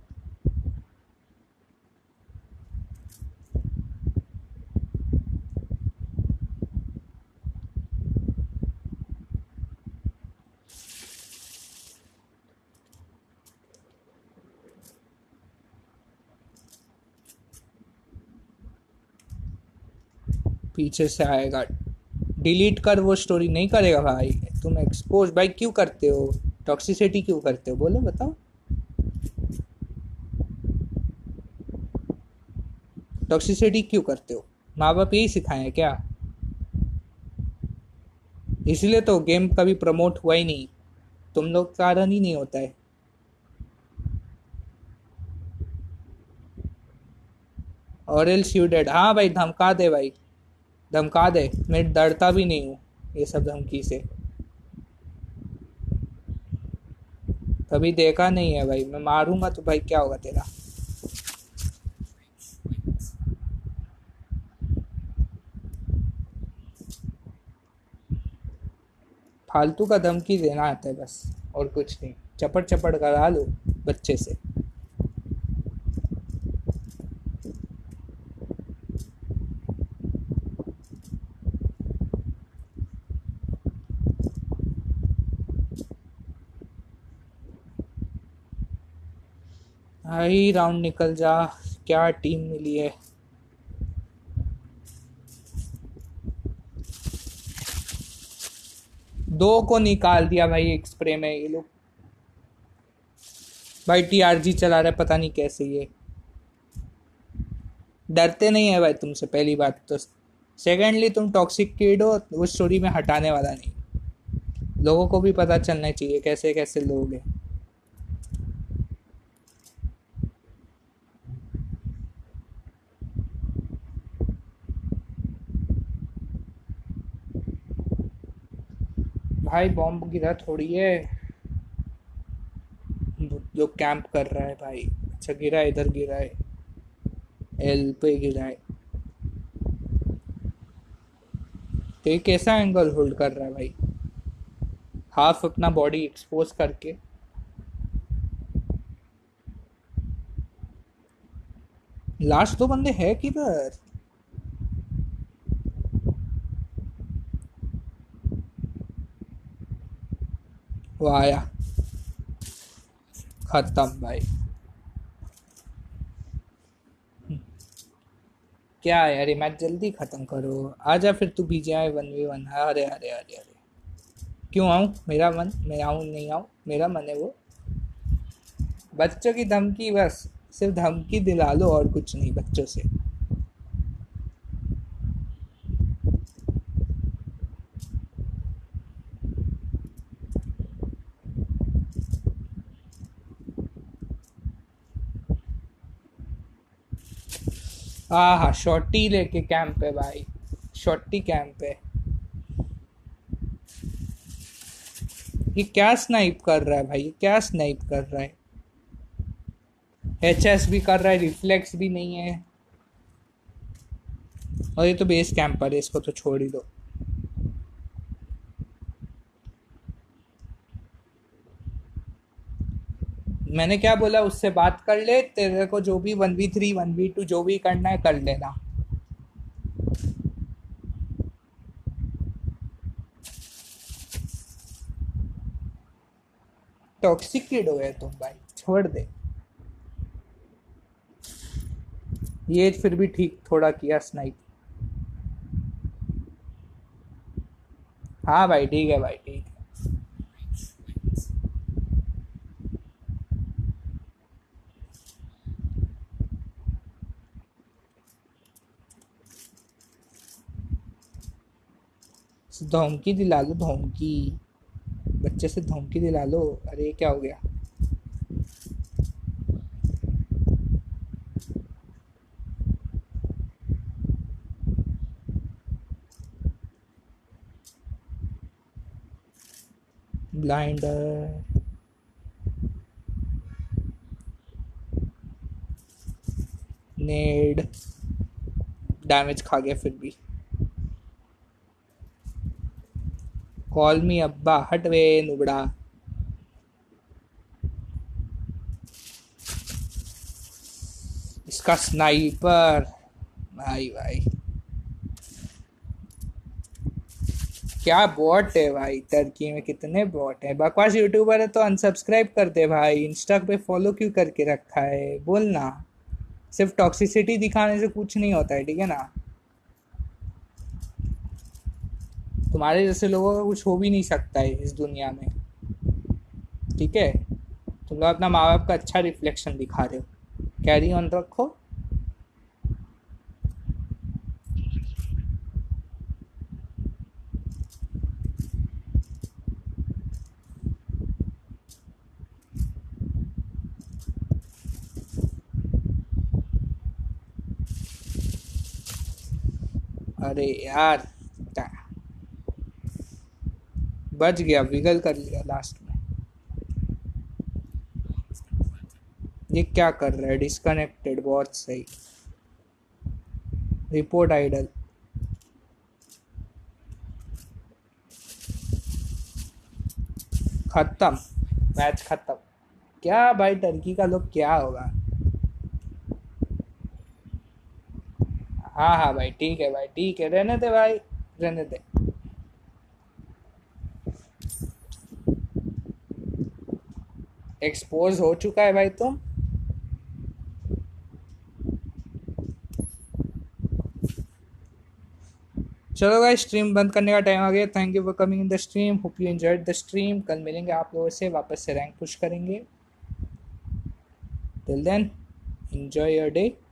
पीछे से आएगा, डिलीट कर, वो स्टोरी नहीं करेगा भाई। तुम एक्सपोज भाई क्यों करते हो, टॉक्सिसिटी क्यों करते हो, बोलो बताओ, टॉक्सिसिटी क्यों करते हो, माँ बाप यही सिखाए हैं क्या? इसलिए तो गेम कभी प्रमोट हुआ ही नहीं, तुम लोग कारण ही नहीं होता है। और एल्स यू डेड, हाँ भाई धमका दे भाई, धमका दे, मैं डरता भी नहीं हूँ ये सब धमकी से, कभी देखा नहीं है भाई, मैं मारूंगा तो भाई क्या होगा तेरा। फालतू का धमकी देना आता है बस, और कुछ नहीं, चपड़ चपड़ करा लो बच्चे से। भाई राउंड निकल जा, क्या टीम मिली है। दो को निकाल दिया भाई एक स्प्रे में ये लोग। भाई टीआरजी चला रहा है पता नहीं कैसे ये, डरते नहीं है भाई तुमसे, पहली बात तो। सेकेंडली तुम टॉक्सिक किड हो, उस स्टोरी में हटाने वाला नहीं, लोगों को भी पता चलना चाहिए कैसे कैसे लोग हैं। भाई बॉम्ब गिरा थोड़ी है, जो कैंप कर रहा है भाई। अच्छा गिरा है, इधर गिरा है, एल पे गिरा है। तो ये कैसा एंगल होल्ड कर रहा है भाई, हाफ अपना बॉडी एक्सपोज करके। लास्ट दो बंदे हैं किधर? वो आया, खत्म भाई। क्या है यार, ये मैच जल्दी खत्म करो, आजा फिर तू बीजे वन वी वन। अरे अरे अरे अरे, क्यों आऊँ, मेरा मन, मैं आऊँ नहीं आऊँ, मेरा मन है वो। बच्चों की धमकी, बस सिर्फ धमकी दिला लो और कुछ नहीं बच्चों से। हाँ हाँ, शॉर्टी लेके कैंप है भाई, शॉर्टी कैंप है। ये क्या स्नाइप कर रहा है भाई, ये क्या स्नाइप कर रहा है, एच एस भी कर रहा है, रिफ्लेक्स भी नहीं है। और ये तो बेस कैंपर है, इसको तो छोड़ ही दो। मैंने क्या बोला, उससे बात कर ले, तेरे को जो भी one v three one v two जो भी करना है कर लेना। टॉक्सिक किड हो गए तुम भाई, छोड़ दे। ये फिर भी ठीक थोड़ा किया स्नाइप। हाँ भाई ठीक है भाई, ठीक है। धमकी दिला लो, धमकी, बच्चे से धमकी दिला लो। अरे क्या हो गया, ब्लाइंडर, नेड, डैमेज खा गया फिर भी। कॉल मी अब्बा, हट वे नुबड़ा। इसका स्नाइपर, भाई भाई क्या बॉट है भाई, टर्की में कितने बॉट है। बकवास यूट्यूबर है तो अनसब्सक्राइब कर दे भाई, इंस्टा पे फॉलो क्यों करके रखा है, बोलना। सिर्फ टॉक्सिसिटी दिखाने से कुछ नहीं होता है, ठीक है ना। तुम्हारे जैसे लोगों का कुछ हो भी नहीं सकता है इस दुनिया में, ठीक है। तुम लोग अपना माँ बाप का अच्छा रिफ्लेक्शन दिखा रहे हो, कैरी ऑन रखो। अरे यार, बच गया, विगल कर लिया लास्ट में। ये क्या कर रहा है, डिस्कनेक्टेड, बहुत सही। रिपोर्ट आइडल, खत्म, मैच खत्म। क्या भाई, टर्की का लोग क्या होगा। हाँ हाँ भाई, ठीक है भाई, ठीक है, रहने दे भाई, रहने दे। एक्सपोज हो चुका है भाई तुम। चलो भाई, स्ट्रीम बंद करने का टाइम आ गया। Thank you for coming in the stream, hope you enjoyed the stream. कल मिलेंगे आप लोगों से, वापस से रैंक पुश करेंगे। Till then, enjoy your day.